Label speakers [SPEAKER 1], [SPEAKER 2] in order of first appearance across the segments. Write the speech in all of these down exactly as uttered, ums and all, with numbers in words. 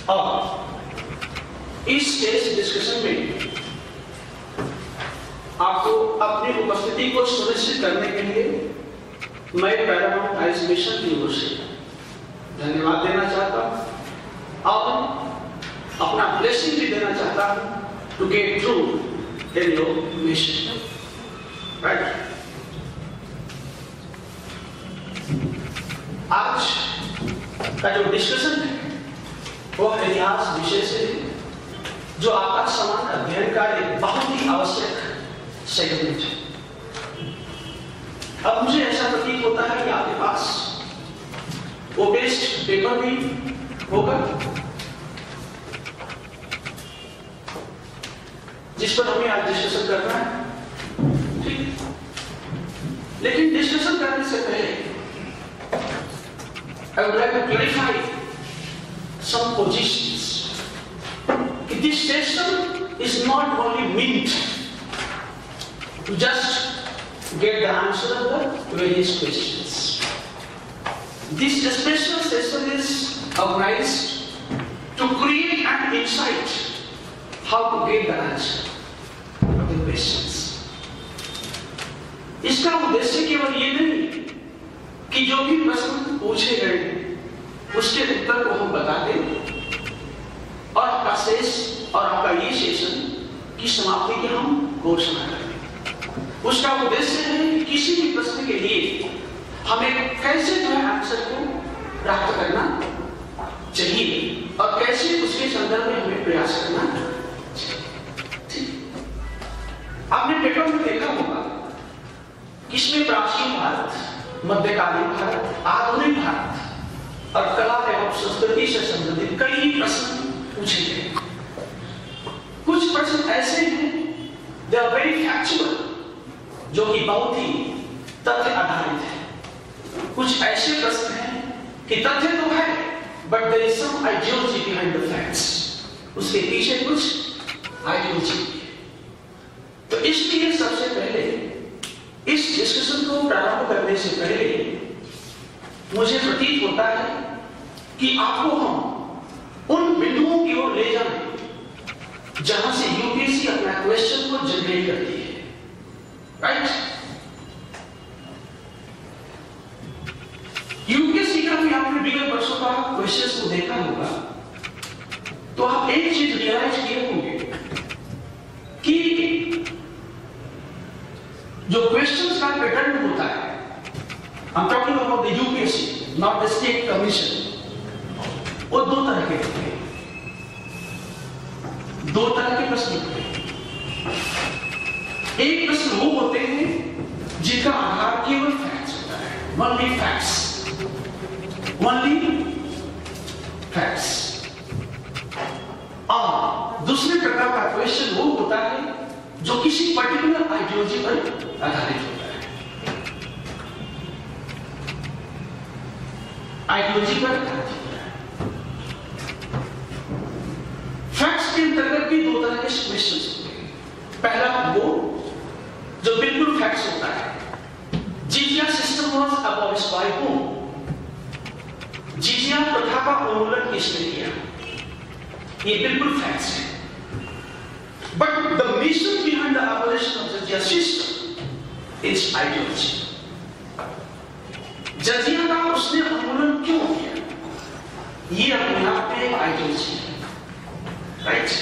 [SPEAKER 1] और इस test discussion में आपको अपनी उपस्थिति को सुनिश्चित करने के लिए मैं पैरामाउंट हायर मिशन की ओर से धन्यवाद देना चाहता हूं और अपना ब्लेसिंग भी देना चाहता हूं to get through in your mission, right. आज का जो डिस्कशन है वो इतिहास विषय से है, जो आकाश समान अध्ययन का एक बहुत ही आवश्यक सेगमेंट है। अब मुझे ऐसा प्रतीत होता है कि आपके पास वो बेस्ट पेपर भी होगा जिस पर हमें आज डिस्कशन करना है, ठीक। लेकिन डिस्कशन करने से पहले I would like to clarify some positions. This session is not only meant to just get the answer of the various questions. This special session is organized to create an insight how to get the answer of the questions. इसका उद्देश्य केवल ये नहीं कि जो भी प्रश्न पूछे गए उसके उत्तर को हम बता दें और आपका शेष और आपका ये सेशन की समाप्ति की हम घोषणा करें। उसका उद्देश्य है कि किसी भी प्रश्न के लिए हमें कैसे जो है आंसर को प्राप्त करना चाहिए और कैसे उसके संदर्भ में हमें प्रयास करना चाहिए। आपने पेपर में देखा होगा कि इसमें प्राचीन भारत, मध्यकालीन भारत, आधुनिक भारत और कला एवं संस्कृति से संबंधित कई प्रश्न पूछे गए। कुछ प्रश्न ऐसे हैं दे आर वेरी फैक्चुअल, जो कि बहुत ही तथ्य आधारित है। कुछ ऐसे प्रश्न हैं कि तथ्य तो है but there is some ideology behind the facts, उसके पीछे कुछ आइडियोलॉजी है। तो इसलिए सबसे पहले इस डिस्कशन को प्रारंभ करने से पहले मुझे प्रतीत होता है कि आपको हम उन बिंदुओं की ओर ले जाएं जहां से यूपीएससी अपना क्वेश्चन को जनरेट करती है, राइट। यूपीएससी का भी आपने विगत वर्षों का क्वेश्चंस को देखा होगा तो आप एक चीज रियलाइज किए होंगे कि जो क्वेश्चंस का पैटर्न होता है, I'm talking about the U P S C, not the state commission, वो दो तरह के होते हैं, दो तरह के प्रश्न होते हैं। एक प्रश्न वो होते हैं जिनका आधार केवल फैक्ट्स होता है, only facts, only facts। और दूसरे प्रकार का क्वेश्चन वो होता है जो किसी पर्टिकुलर आइडियोलॉजी पर आधारित होता है, आइडियोलॉजी पर आधारित होता है। फैक्ट्स के अंतर्गत भी दो तरह के क्वेश्चंस होते हैं। पहला वो जो बिल्कुल फैक्ट्स होता है, jizya system was abolished by whom, जीजिया प्रथा का उन्मूलन किसने किया, ये बिल्कुल फैक्ट्स है। But the mission behind the abolition of the jizya system is ideology. जजिया का उसने उन्मूलन क्यों किया, ये अपने आप में एक आइडियोलॉजी है, राइट।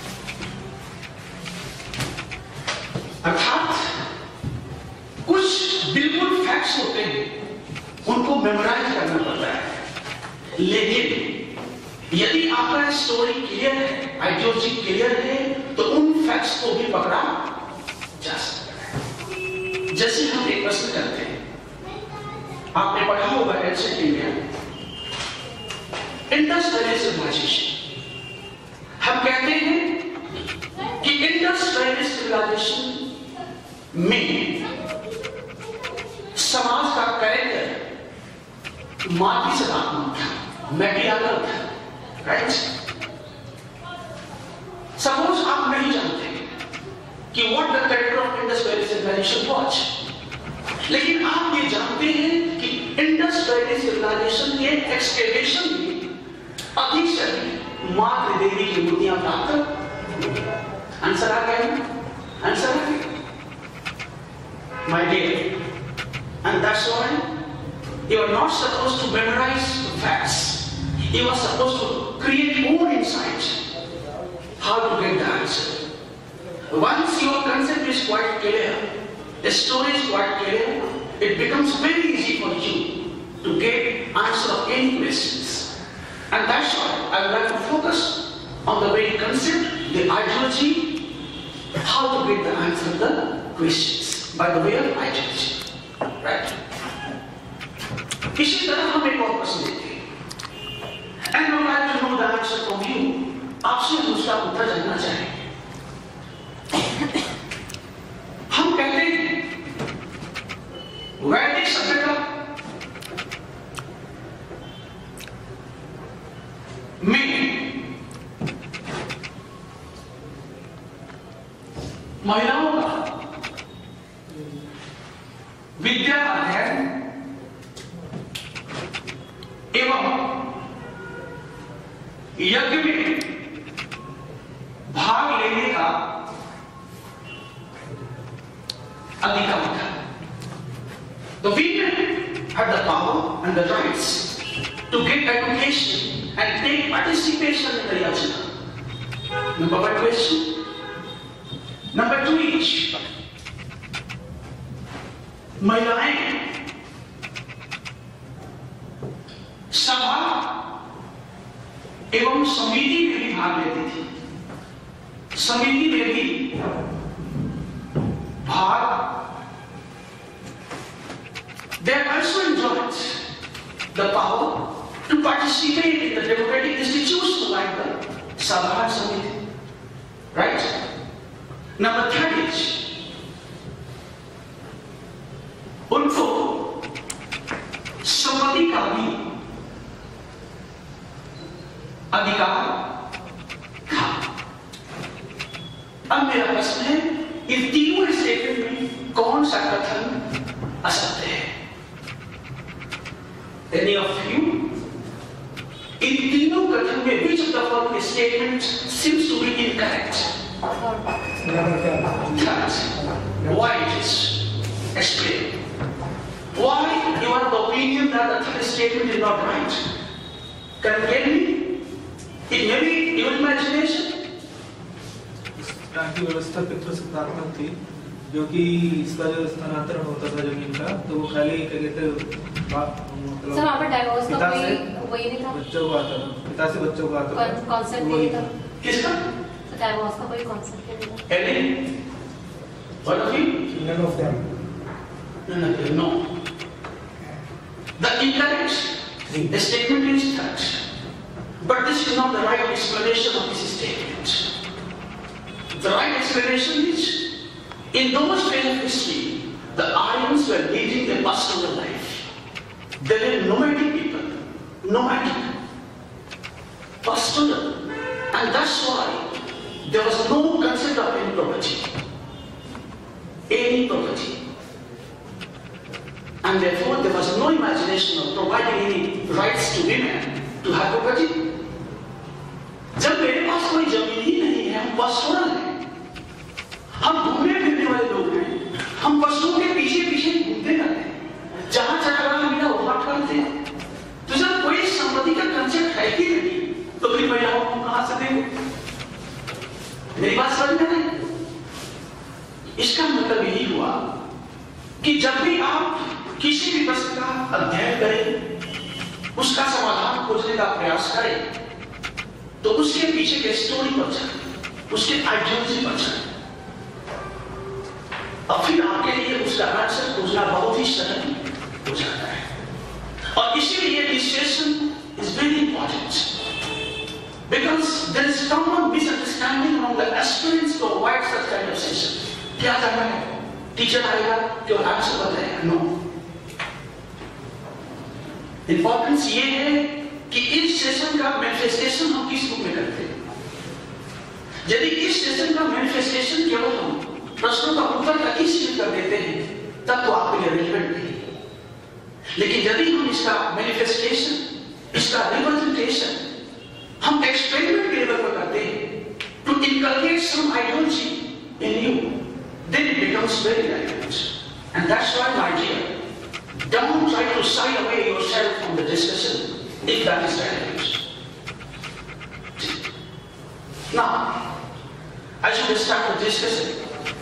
[SPEAKER 1] अर्थात कुछ बिल्कुल फैक्ट्स होते हैं, उनको मेमोराइज करना पड़ता है, लेकिन यदि आपका स्टोरी क्लियर है, आइडियोलॉजी क्लियर है, तो उन फैक्ट्स को भी पकड़ा जा सकता है। जैसे हम एक प्रश्न करते हैं, आपने पढ़ा होगा ancient India, Indus valley civilisation. हम कहते हैं कि इंडस वैली सिविलाइजेशन में समाज का कैरेक्टर माटी से आत्मा था, मैटियागल था, राइट। सपोज आप नहीं जानते कि what the character of Indus valley civilisation was, लेकिन आप ये जानते हैं कि इंडस वैली सिविलाइजेशन के एक्सकेवेशन में अधिक से अधिक मां त्रिदेवी की मूर्तियां प्राप्त। आंसर आ गया, आंसर आ गया my dear, and that's why you are not supposed to memorize facts. You are supposed to create more insight how to get the answer. Once your concept is quite clear, the story is quite clear, it becomes very easy for you to get answer of any questions. And that's why I would like to focus on the very concept, the ideology, how to get the answer of the questions by the way of ideology, right? इसी तरह हम एक और प्रश्न लेते हैं, and I would like to know the answer from you. आपसे दूसरा उत्तर जानना चाहेंगे। हम कहते हैं वैदिक सभ्यता में महिलाओं का विद्या अध्ययन एवं यज्ञ में भाग लेने का अधिकार था। The women had the power and the rights to get education and take participation in the yajna. Number one question. Number two is महिलाएं सभा एवं समिति में भी भाग लेती थी। समिति में भी भाग they also enjoyed the power to participate in the democratic institutions like the Sabha and Samiti. Right? Number three is उनको सम्मति का भी अधिकार था। अब मेरा प्रश्न है, इन तीनों स्टेटमेंट में कौन सा कथन असत्य है? Any of you? इन तीनों कथन में which of the following statement seems to be incorrect? Third. Why it is? Explain. Why you are of the opinion that the third statement is not right? Can you tell me? It may be your imagination.
[SPEAKER 2] की व्यवस्था पितृ सत्तात्मक थी, जो कि इसका जो स्थानांतरण होता था जमीन का, तो वो खाली क्या कहते मतलब
[SPEAKER 3] सर आप डाइवोर्स का कोई वही नहीं था,
[SPEAKER 2] बच्चों को आता था, पिता से बच्चों को आता था,
[SPEAKER 3] कॉन्सेप्ट नहीं था।
[SPEAKER 1] किसका?
[SPEAKER 3] डाइवोर्स का कोई कॉन्सेप्ट नहीं था।
[SPEAKER 1] Any? One of you?
[SPEAKER 4] None of them.
[SPEAKER 1] None of them. No. The incorrect the statement is that, but this is not the right explanation of this statement. The right explanation is, in those days of history, the Aryans were leading a pastoral life. They were nomadic people, nomadic, pastoral, and that's why there was no concept of any property, any property. And therefore, there was no imagination of providing any rights to women to have property. जब मेरे पास कोई जमीन ही नहीं है, हम पशुओं हैं, हम घूमने फिरने वाले लोग हैं, हम पशुओं के पीछे पीछे घूमते रहते हैं, जहां चक्राना मिला वहां करते हैं। तो जब कोई संपत्ति का कंसेप्ट है ही नहीं, तो फिर महिलाओं को कहां से देंगे? मेरी बात समझ में नहीं? इसका मतलब यही हुआ कि जब भी आप किसी भी प्रश्न का अध्ययन करें, उसका समाधान खोजने का प्रयास करें, तो उसके पीछे के स्टोरी पर जाए, उसके आइडियोलॉजी पर जाए, और फिर आपके लिए उसका आंसर खोजना बहुत ही सरल हो जाता है। और इसीलिए this session is very important, because there is common misunderstanding among the aspirants to avoid such kind of session. क्या करना है? टीचर आएगा केवल आंसर बताएगा? नो। इंपॉर्टेंस ये है कि इस सेशन का मैनिफेस्टेशन हम किस रूप में करते हैं। यदि इस सेशन का मैनिफेस्टेशन केवल हम प्रश्नों का उत्तर तक ही सीमित कर देते हैं, तब तो आपके लिए रिलेवेंट नहीं। लेकिन यदि हम इसका मैनिफेस्टेशन, इसका रिप्रेजेंटेशन हम experiment very relevant. And that's why, my dear, don't try to shy away yourself from the discussion if that is relevant. Now, I should start the discussion.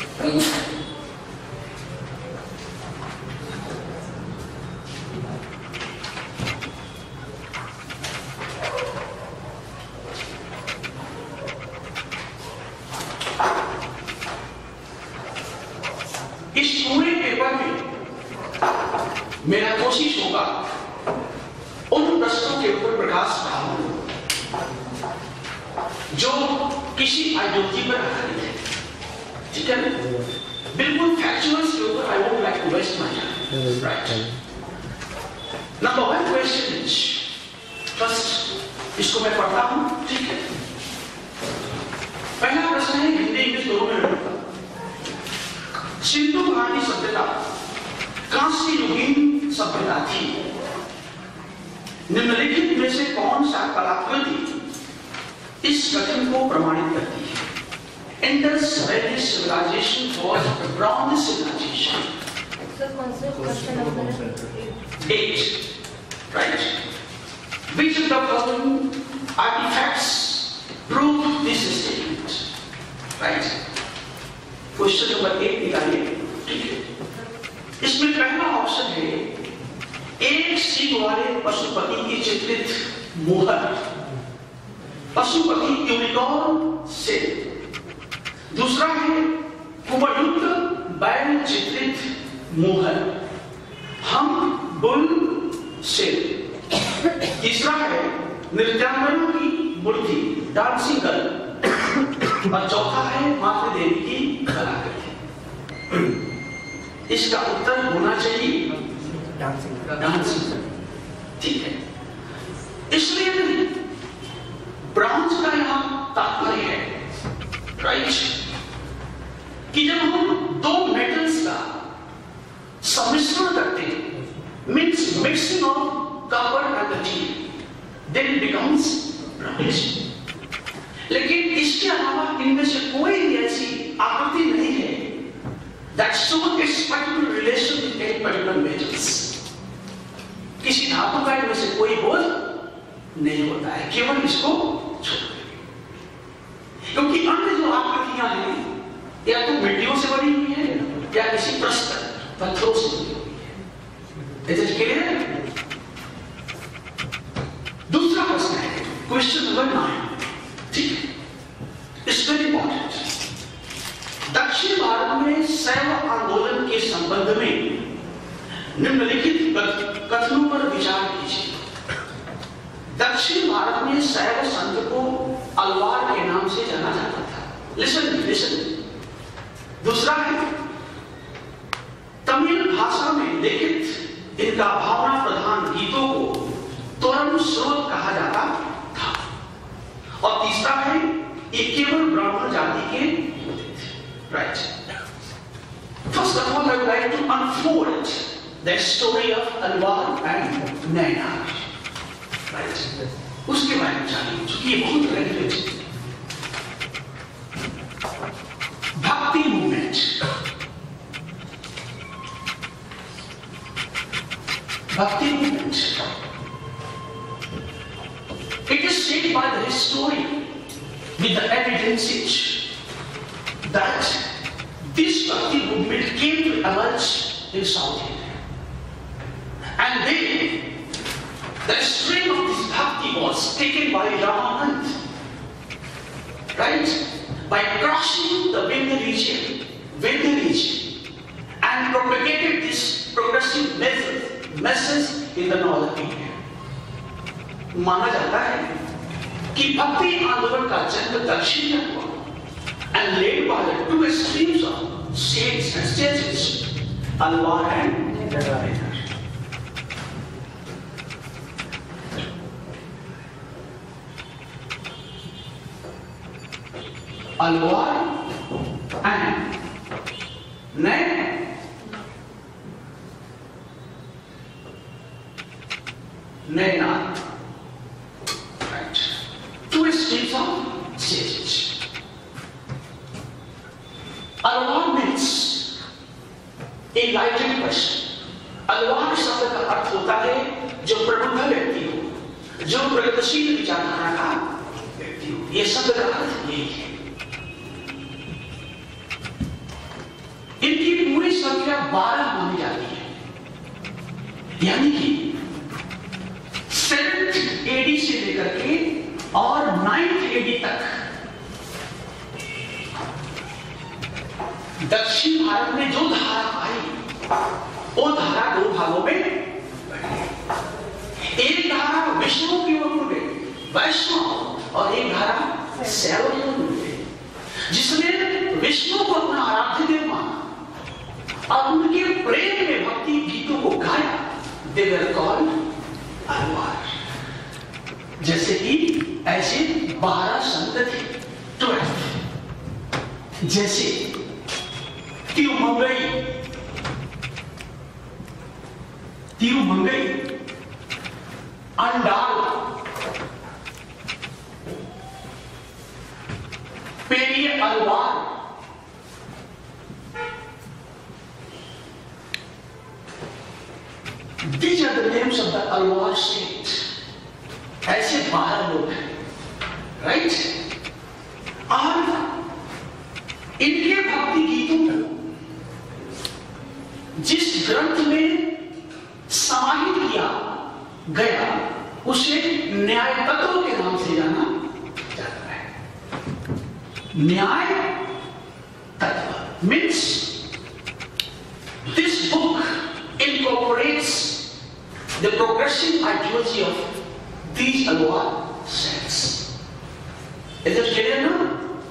[SPEAKER 1] इस पूरे पेपर में मेरा कोशिश होगा उन प्रश्नों के ऊपर प्रकाश डालूं जो किसी आइडियोलॉजी पर आधारित है, ठीक है? बिल्कुल फैक्चुअल्स के ऊपर I won't like to waste my time, right? Number one question is, first इसको मैं पढ़ता हूं, ठीक है? पहला प्रश्न है, हिंदी इंग्लिश दोनों में। सिंधु घाटी सभ्यता कांस्य युगीन सभ्यता थी। निम्नलिखित में से कौन सा कलाकृति इस कथन को प्रमाणित करती है? Indus Valley civilization was the bronze civilization.
[SPEAKER 3] Sir, कौन सा question number
[SPEAKER 1] eight, right? Which of the following artifacts prove this statement? Right? Question number एक निकालिए, ठीक है? इसमें पहला ऑप्शन है, एक सींग वाले पशुपति की चित्रित मोहर, पशुपति यूनिकॉर्न से। दूसरा है कुबयुक्त बैल चित्रित मोहर, हम बुल से। तीसरा है नृत्यांगना की मूर्ति, डांसिंग गर्ल। और चौथा है मातृ देवी की कलाकृति। इसका उत्तर होना चाहिए डांसिंग डांसिंग, ठीक है? इसलिए नहीं, ब्रॉन्ज का यहां तात्पर्य है, राइट, कि जब हम दो मेटल्स का सम्मिश्रण करते हैं, means mixing of copper and the T, then it becomes bronze. लेकिन इसके अलावा इनमें से कोई भी ऐसी आकृति नहीं है that shows its particular relation with any particular metals. किसी धातु का इनमें से कोई बोध नहीं होता है, केवल इसको छोड़, क्योंकि अन्य जो आकृतियां हैं या तो मिट्टियों से बनी हुई है या किसी प्रस्तर पत्थरों से बनी हुई है। Is it clear? दूसरा प्रश्न है, क्वेश्चन नंबर नाइन, ठीक है? It's very important. दक्षिण भारत में शैव आंदोलन के संबंध में निम्नलिखित कथनों पर विचार कीजिए। दक्षिण भारत में शैव संघ को अलवार के नाम से जाना जाता था। Listen listen. दूसरा है, तमिल भाषा में लिखित इनका भावना प्रधान गीतों को तोरम स्रोत कहा जाता था। और तीसरा है, ये केवल ब्राह्मण जाति के होते थे, right? First of all I would like to unfold the story of Alwar and Naina, right? उसके बारे में जानिए, क्योंकि ये बहुत रेलेवेंट है। Bhakti movement, Bhakti movement, it is said by the historian with the evidences that this Bhakti movement came to emerge in South India, and then the stream of this Bhakti was taken by Ramanand, right, by crossing the Vindhya region, Vindhya region, and propagated this progressive message, message in the northern India. माना जाता है कि भक्ति आंदोलन का जन्म दक्षिण में हुआ, and led by the two streams of saints and sages, Alwar and Nagara. Alwar and Nagara. Nagara. Two streams of sages. Alwar means enlightened person. Alwar शब्द का अर्थ होता है जो प्रबुद्ध व्यक्ति हो, जो प्रगतिशील विचारधारा का व्यक्ति हो। यह शब्द का अर्थ यही है। इनकी पूरी संख्या बारह मानी जाती है, यानी कि सेवेंथ एडी से लेकर के और नाइन्थ एडी तक दक्षिण भारत में जो धारा आई वो धारा दो भागों में बटी। एक धारा विष्णु की ओर मुड़ गई, वैष्णव, और एक धारा शैव की ओर मुड़ गई, जिसने विष्णु को अपना आराध्य देव माना और उनके प्रेम में भक्ति गीतों को गाया। They were called Alvar. जैसे कि ऐसे बारह संत थे, ट्वेल्व, जैसे Tirumangai, Tirumangai, Andal, पेरिय Alvar, these are the names of the Alvar state। ऐसे बारह लोग हैं, राइट? और इनके भक्ति गीतों को जिस ग्रंथ में समाहित किया गया उसे न्याय तत्व के नाम से जाना जाता है। न्याय तत्व means this book incorporates the progressive ideology of these Alwar sects। Is it clear now?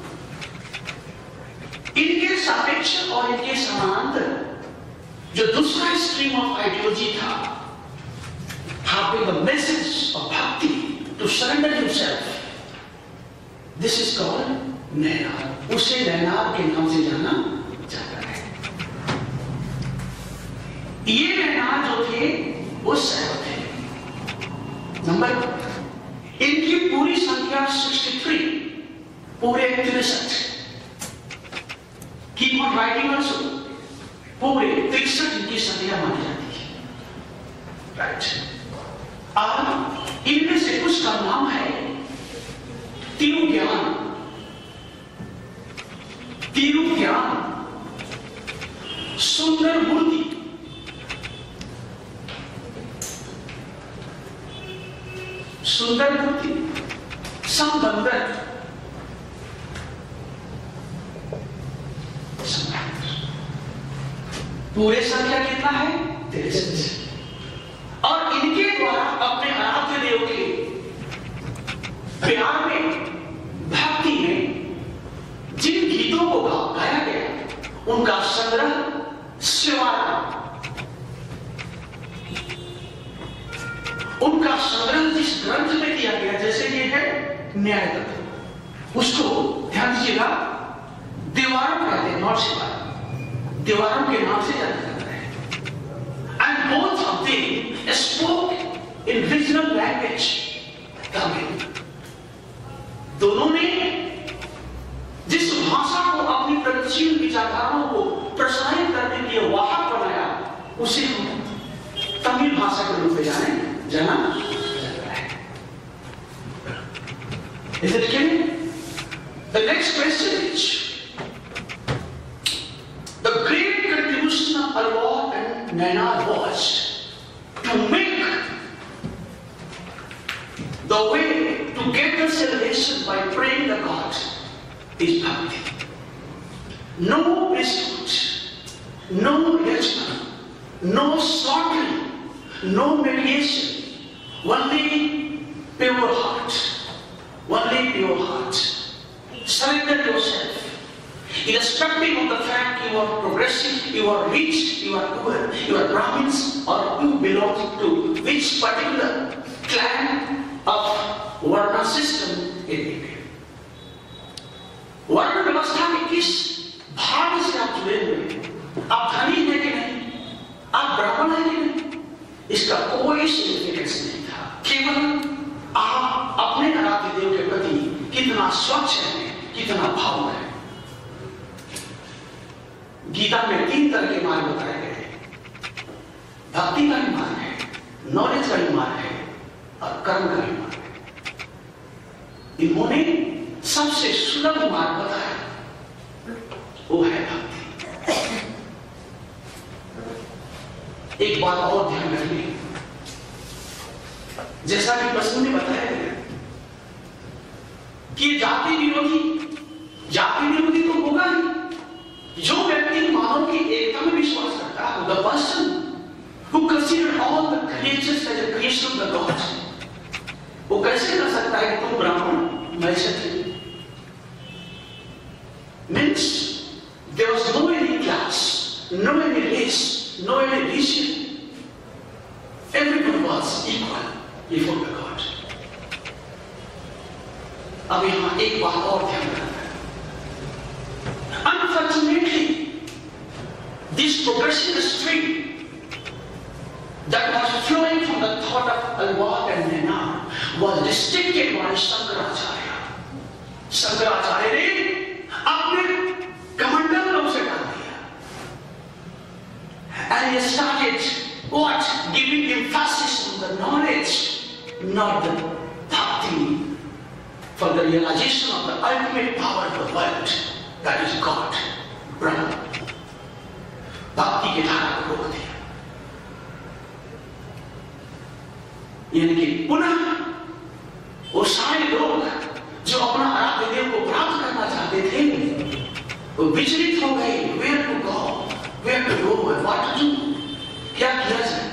[SPEAKER 1] इनके सापेक्ष और इनके समानांतर जो दूसरा स्ट्रीम ऑफ आइडियोलॉजी था, having the message of bhakti to surrender yourself, this is called Nainar. उसे नैनार के नाम से जाना जाता है। ये नैनार जो थे वो शैव थे। नंबर इनकी पूरी संख्या तिरसठ, पूरे तिरसठ, कीप ऑन राइटिंग ऑल्सो, पूरे तिरसठ इनकी संख्या मानी जाती है, राइट? और इनमें से कुछ का नाम है तिरुज्ञान, तिरुज्ञान, सुंदर मूर्ति, सुंदर मूर्ति, संबंधन, पूरे संख्या कितना है? तिरसठ। और इनके द्वारा अपने आराध्य देव के प्यार में, भक्ति में जिन गीतों को गाया गया उनका संग्रह शिवारा, उनका संग्रह जिस ग्रंथ में किया गया, जैसे ये है न्याय तत्व, उसको ध्यान दीजिएगा दीवारों कहते हैं, नॉट शिवारा, दीवारों के नाम से जाना जाता है। And both of them spoke in regional language Tamil. दोनों ने जिस भाषा को अपनी प्रगतिशील विचारधाराओं को प्रसारित करने के लिए वाहक बनाया, उसे हम तमिल भाषा के रूप में जाने जाना जाता है। Is it clear? The next question is the great contribution of Alwar and Nainar was to make the way to get the salvation by praying the God is bhakti. No priesthood, no judgment, no slaughtering, no mediation, only pure heart, only pure heart. Surrender yourself, irrespective of the fact you are progressive, you are rich, you are poor, you are Brahmins, or you belong to which particular clan of Varna system in India. वर्ण व्यवस्था में किस भाग से आप जुड़े हुए हैं, आप धनी हैं कि नहीं, आप ब्राह्मण हैं कि नहीं, इसका कोई सिग्निफिकेंस नहीं था। केवल आप अपने आराध्य देव के प्रति कितना स्वच्छ है, कितना भाव है। गीता में तीन तरह के मार्ग बताए गए, भक्ति का भी मार्ग है, नॉलेज का भी मार्ग है और कर्म का भी मार्ग है। इन्होंने सबसे सुलभ मार्ग बताया, वो है भक्ति। एक बात और ध्यान रखिए, जैसा कि प्रश्न में बताया गया कि जाति विरोधी जाति विरोधी तो होगा ही। जो व्यक्ति मानव की एकता में विश्वास करता है, the person who consider all the creatures as a creation of the God, वो कैसे कर सकता है कि तुम ब्राह्मण मैं क्षत्रिय? Means there was no any class, no any race, no any religion. Everyone was equal before the God. अब यहां एक बात और ध्यान रखना है। Unfortunately, this progressive stream that was flowing from the thought of Alwad and Nena was restricted by Shankaracharya. Shankaracharya ने अपने कमंडल में उसे डाल दिया, and he started what? Giving emphasis on the knowledge, not the bhakti, for the realization of the ultimate power of the world, that is God, Brahman. भक्ति की धारा को रोक दिया, यानी कि पुनः वो सारे लोग जो अपना आराध्य देव को प्राप्त करना चाहते थे, वो विचलित हो गए। Where to go, where to go, and what to do? क्या किया जाए?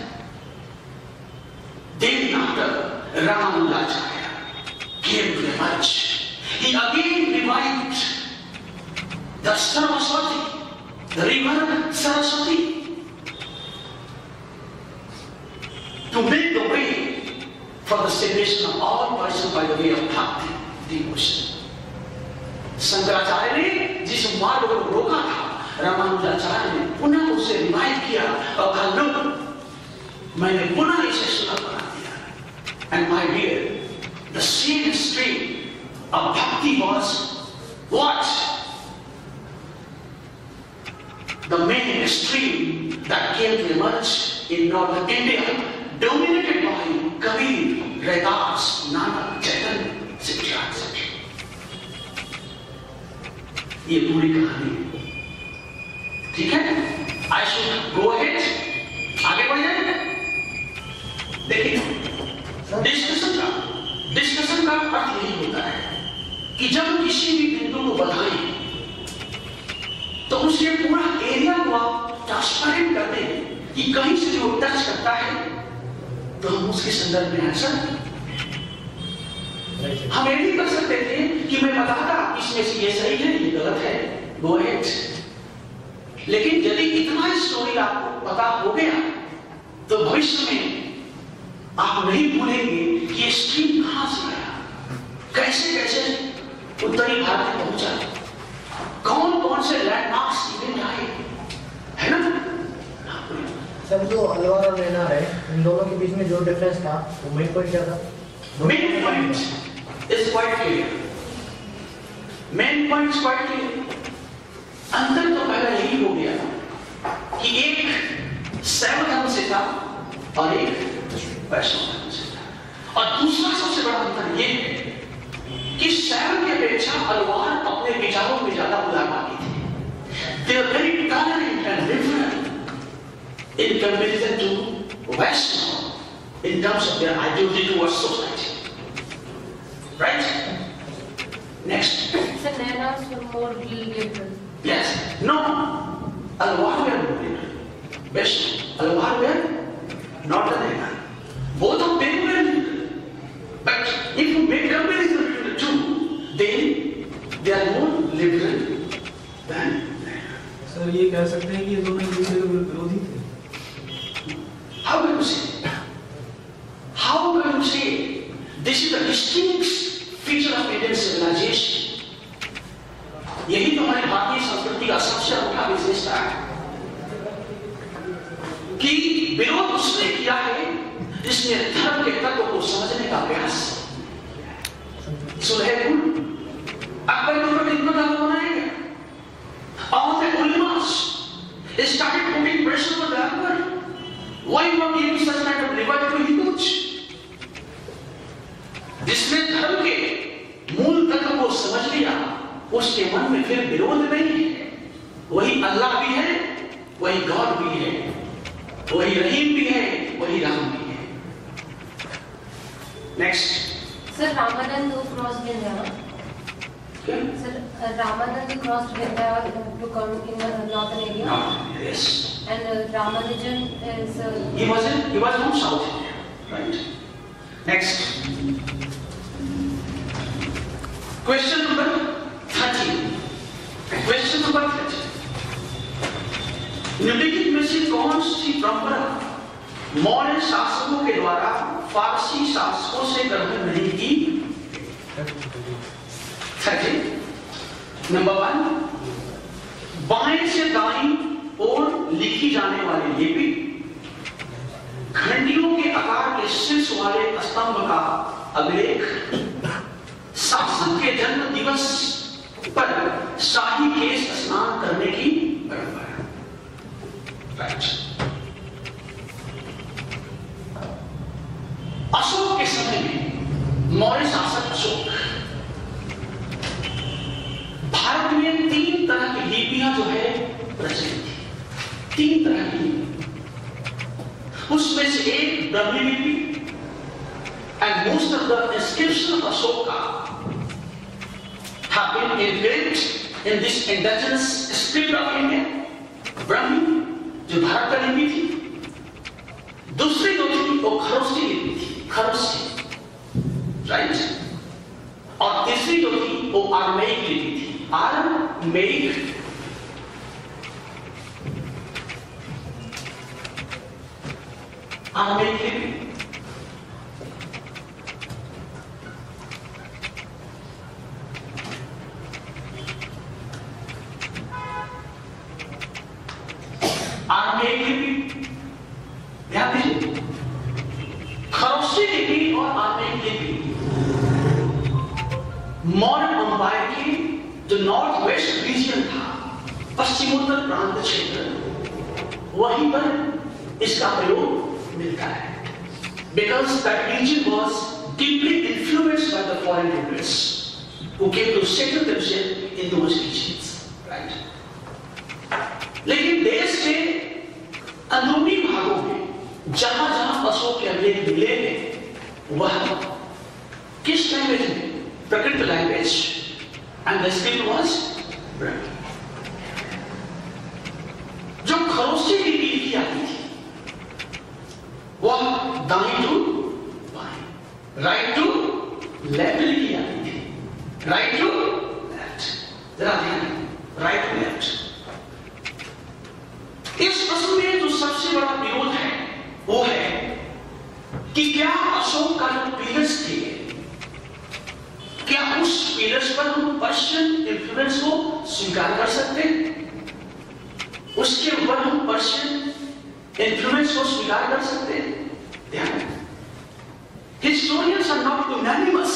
[SPEAKER 1] Then after Ramanulacharya came to the church, he again revived the Saraswati, the river Saraswati, to make the way for the salvation of all persons by the way of bhakti, devotion. Shankaracharya ने जिस मार्ग को रोका था, रामानुजाचार्य ने पुनः उसे revive किया और कहा, लो, मैंने पुनः इसे सुलभ बना दिया। And my dear, the same stream of bhakti was what? The main stream that came to emerge in northern India, dominated by Kabir, Raidas, Nanak, Chaitanya, et cetera et cetera. ये पूरी कहानी है, ठीक है? I should go ahead, आगे बढ़ जाएंगे। देखिए, डिस्कशन का डिस्कशन का अर्थ यही होता है कि जब किसी भी बिंदु को बताएं तो उसके पूरा एरिया को आप ट्रांसपेरेंट कर दें कि कहीं से जो टच करता है तो हम उसके संदर्भ में आंसर हम ये नहीं कर सकते थे कि मैं बताता इसमें से ये सही है ये गलत है, गो अहेड। लेकिन यदि इतना स्टोरी आपको पता हो गया तो भविष्य में आप नहीं भूलेंगे कि ये स्ट्रीम कहां से आया, कैसे कैसे उत्तरी भारत में पहुंचा, कौन कौन से लैंडमार्क्स इवेंट आए, है ना?
[SPEAKER 4] सर जो अलवार और नैना है, इन दोनों के बीच में जो डिफरेंस था वो मेन पॉइंट क्या था?
[SPEAKER 1] Main point is quite clear. Main point is quite clear. अंतर तो पहला यही हो गया कि एक शैव धर्म से था और एक वैष्णव धर्म से था, और दूसरा सबसे बड़ा अंतर ये है कि शैव की अपेक्षा अलवार अपने विचारों में ज्यादा उदारवादी थे। They are very tolerant and liberal in comparison to Vaishnava in terms of their ideology towards society. Right? Next.
[SPEAKER 3] So Nainas were more liberal.
[SPEAKER 1] Yes. No. Alwar were more liberal. Best. Alwar were not the Naina. Both of them were liberal. But if you make comparison between the two, then they are more liberal than Naina.
[SPEAKER 2] Sir ये कह सकते हैं कि ये दोनों एक दूसरे के विरोधी थे?
[SPEAKER 1] How can you say? How can you say? This is the distinct feature of Indian civilization. यही तो हमारी भारतीय संस्कृति का सबसे अनूठा विशेषता है कि विरोध उसने किया है जिसने धर्म के तत्व को समझने का प्रयास सुलह गुण अकबर के ऊपर इतना दावा बनाएगा, all the ulemas started putting pressure on the Akbar. Why not give such kind of reward to Hindus? जिसने धर्म के मूल तत्व को समझ लिया, उसके मन में फिर विरोध नहीं है। वही अल्लाह भी है, वही गॉड भी है, वही रहीम भी है, वही राम भी है। Next
[SPEAKER 3] sir, Ramanand cross India.
[SPEAKER 1] Okay.
[SPEAKER 3] Sir, uh, Ramanand crossed India to come in the northern area.
[SPEAKER 1] No, yes.
[SPEAKER 3] And uh, Ramanujan is. Uh,
[SPEAKER 1] He was in, he was from South India, right? Next. Question number thirteen. Question number thirteen. निम्नलिखित में से कौन सी परंपरा मौर्य शासकों के द्वारा फारसी शासकों से ग्रहण नहीं की? थर्टीन. नंबर वन, बाएं से दाईं ओर लिखी जाने वाली लिपि, घंटियों के आकार के शीर्ष वाले स्तंभ का अभिलेख, शासक के जन्म दिवस पर शाही केश स्नान करने की परंपरा। राइट। अशोक के समय में मौर्य शासक अशोक भारत में तीन तरह की लिपियां जो है प्रचलित थी। तीन तरह की, उसमें से एक ब्राह्मी लिपि, and most of the inscription of Ashoka have been engraved in this indigenous script of India, Brahmi, जो भारत का लिपि थी। दूसरी जो थी वो खरोष्टी लिपि थी, खरोष्टी, राइट। और तीसरी जो थी वो आर्मेइक लिपि थी, आर्मेइक। आर्मेइक लिपि आर्मेइक लिपि, ध्यान दीजिए, खरोष्टी लिपि और आर्मेइक लिपि मौर्य अंपायर की जो नॉर्थ वेस्ट रीजन था, पश्चिमोत्तर प्रांत क्षेत्र, वहीं पर इसका प्रयोग मिलता है। Because that region was deeply influenced by the foreign rulers who came to settle themselves in those regions, right. लेकिन देश के अंदरूनी भागों में जहां जहां अशोक के अभिलेख मिले हैं, वह किस लैंग्वेज में? Prakrit language, and the script was Brahmi. जो खरोष्टी लिपि लिखी जाती थी वह दाईं टू बाईं, राइट टू लेफ्ट लिखी जाती थी, राइट टू लेफ्ट। जरा ध्यान, राइट टू लेफ्ट। इस प्रश्न में जो सबसे बड़ा विरोध है वो है कि क्या अशोक का जो पिलर्स थे, क्या उस पिलर्स पर हम पर्शियन इन्फ्लुएंस को स्वीकार कर सकते हैं? उसके ऊपर हम पर्शियन इन्फ्लुएंस को स्वीकार कर सकते हैं? ध्यान, historians are not unanimous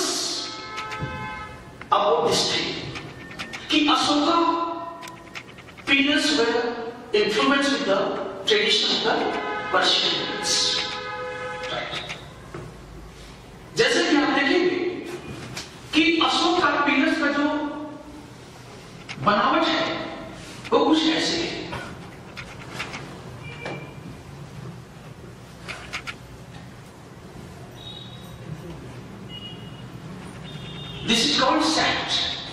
[SPEAKER 1] about this thing कि Ashoka pillars were influenced with the tradition of the Persians, right? जैसे कि आप देखेंगे कि अशोक का पिलर्स का जो बनावट है वो कुछ ऐसे है। This is called sand.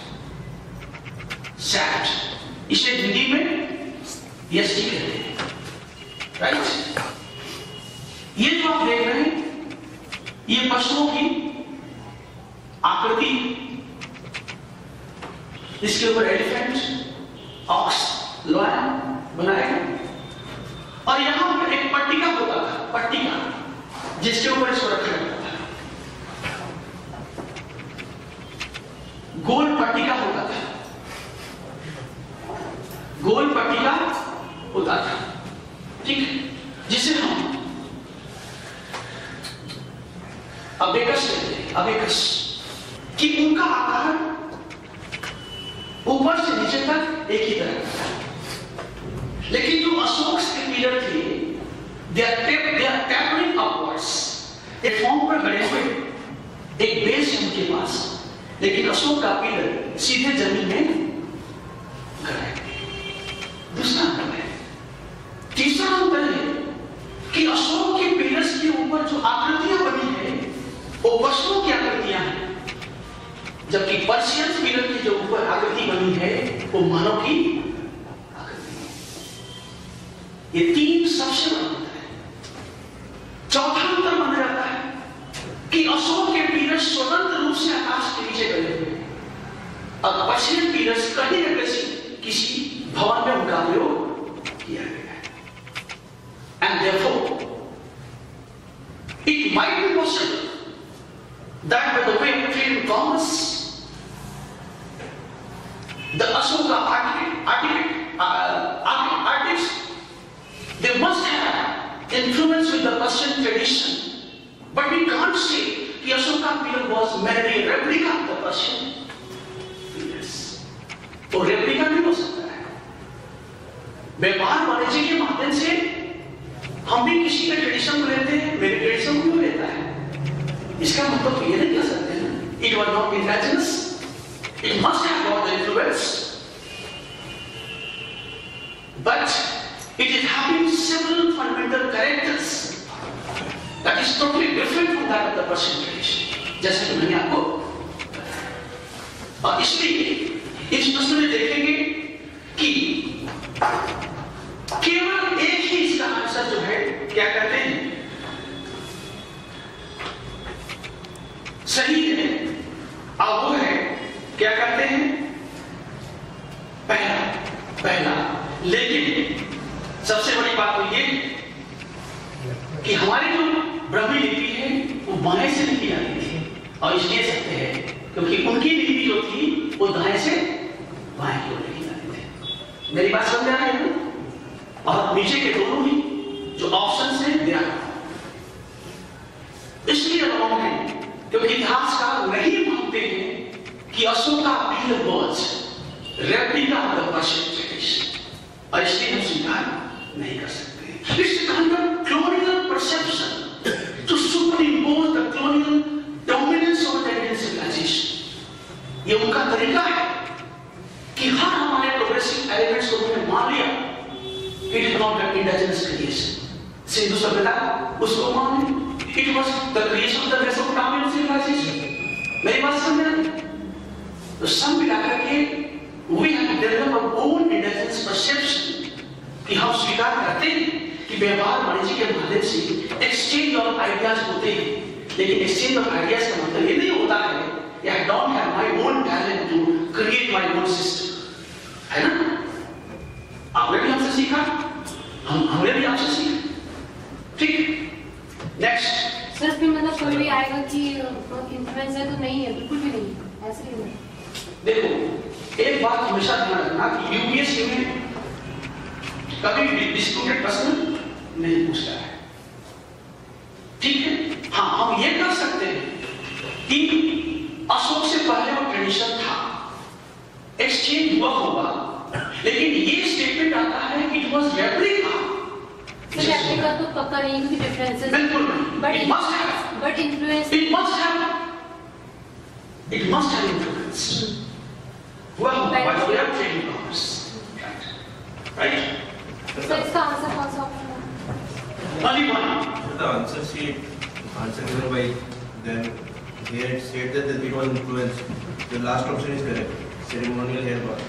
[SPEAKER 1] Sand. इसे हिंदी में यस जी कहते हैं, राइट। ये जो आप देख रहे हैं ये पशुओं की आकृति, इसके ऊपर एलिफेंट, ऑक्स, लॉयन बनाया गया, और यहां पर एक पट्टिका होता था, पट्टिका जिसके ऊपर इसको रखा जाता था, गोल पट्टिका होता था, गोल पट्टिका होता था, ठीक, जिसे हम अबेकस कहते हैं, अबेकस, कि उनका आकार ऊपर से नीचे तक एक ही तरह का था। लेकिन जो अशोक के पिलर थे, they are they are tapering upwards. Platform पर खड़े हुए एक बेस है उनके पास, लेकिन अशोक का पिलर सीधे जमीन में खड़ा है। दूसरा अंतर है। तीसरा अंतर है कि अशोक के पिलर्स के ऊपर जो आकृतियां बनी है वो पशुओं की आकृतियां हैं, जबकि पर्शियन पिलर की जो ऊपर आकृति बनी है वो मानव की आकृति है। ये तीन सबसे बड़ा अंतर है। चौथा अंतर माना जाता है कि अशोक के पिलर्स स्वतंत्र रूप से आकाश के नीचे गए हुए हैं और पर्शियन पिलर्स कहीं न कहीं किसी भवन में उनका प्रयोग किया गया है। And therefore, it might be possible that by the way of trade and commerce, the Ashoka architect, architect, uh, artists, they must have influence with the Persian tradition, but we can't say कि Ashoka pillar was merely a replica of the Persian pillars. तो replica नहीं हो सकता है। व्यापार वाणिज्य के माध्यम से हम भी किसी के ट्रेडिशन को लेते हैं, मेरे ट्रेडिशन को लेता है। इसका मतलब ये नहीं कह सकते हैं it was not indigenous, it must have got the influence, but it is having several fundamental characters that is totally different from that of the Persian tradition, जैसे कि मैंने आपको बताया। और इसलिए इस प्रश्न में देखेंगे कि केवल एक ही इसका आंसर जो है क्या कहते हैं सही है, और वो है क्या कहते हैं पहला पहला लेकिन सबसे बड़ी बात तो ये कि हमारी जो ब्राह्मी लिपि है वो बाएं से लिखी जाती थी, और इसलिए सकते हैं क्योंकि उनकी लिपि जो थी वो दाएं से बाएं की ओर लिखी जाती थी। मेरी बात समझ आ रही है? और नीचे के दोनों ही जो ऑप्शंस हैं दिया इसलिए रॉन्ग है क्योंकि इतिहासकार नहीं मानते हैं कि Ashoka pillar was replica of the Persian tradition, और इसलिए हम स्वीकार नहीं कर सकते। It's kind of colonial perception to superimpose the colonial dominance of the Indian civilization। ये उनका तरीका है कि हर हमारे प्रोग्रेसिव एलिमेंट्स को उन्होंने मान लिया it is not an indigenous creation। Sindhu सभ्यता उसको मान ली it was the creation of the Mesopotamian civilization। मेरी बात समझ में आई? तो सब मिलाकर के we have to develop our own indigenous perception कि हम स्वीकार करते हैं कि व्यवहार वाणिज्य के माध्यम से एक्सचेंज ऑफ आइडियाज होते हैं, लेकिन एक्सचेंज ऑफ आइडियाज का मतलब ये नहीं होता है कि I don't have my own talent to create my own system, है ना? आपने भी हमसे सीखा, हम हमने भी आपसे सीखा, ठीक। नेक्स्ट
[SPEAKER 3] सर फिर मतलब कोई भी आएगा कि इन्फ्लुएंस है तो नहीं है, बिल्कुल भी नहीं, ऐसे ही नहीं।
[SPEAKER 1] देखो एक बात हमेशा ध्यान रखना कि यूपीएससी में कभी भी डिस्प्यूटेड प्रश्न नहीं पूछता है, ठीक है? हाँ, हम ये कर सकते हैं कि अशोक से पहले वो ट्रेडिशन था, एक्सचेंज हुआ होगा, लेकिन ये स्टेटमेंट आता है कि it was replica.
[SPEAKER 3] Sir replica तो पक्का नहीं क्योंकि डिफरेंसेस
[SPEAKER 1] बिल्कुल नहीं,
[SPEAKER 3] but
[SPEAKER 1] it must have
[SPEAKER 3] but influence
[SPEAKER 1] it must have it must have influence हुआ होगा by way of trading commerce, right?
[SPEAKER 3] Sir इसका आंसर कौन सा ऑप्शन है?
[SPEAKER 1] Only one.
[SPEAKER 5] The answer sheet, answer given by them here it said that it was influence. The last option is correct. Ceremonial hair bar.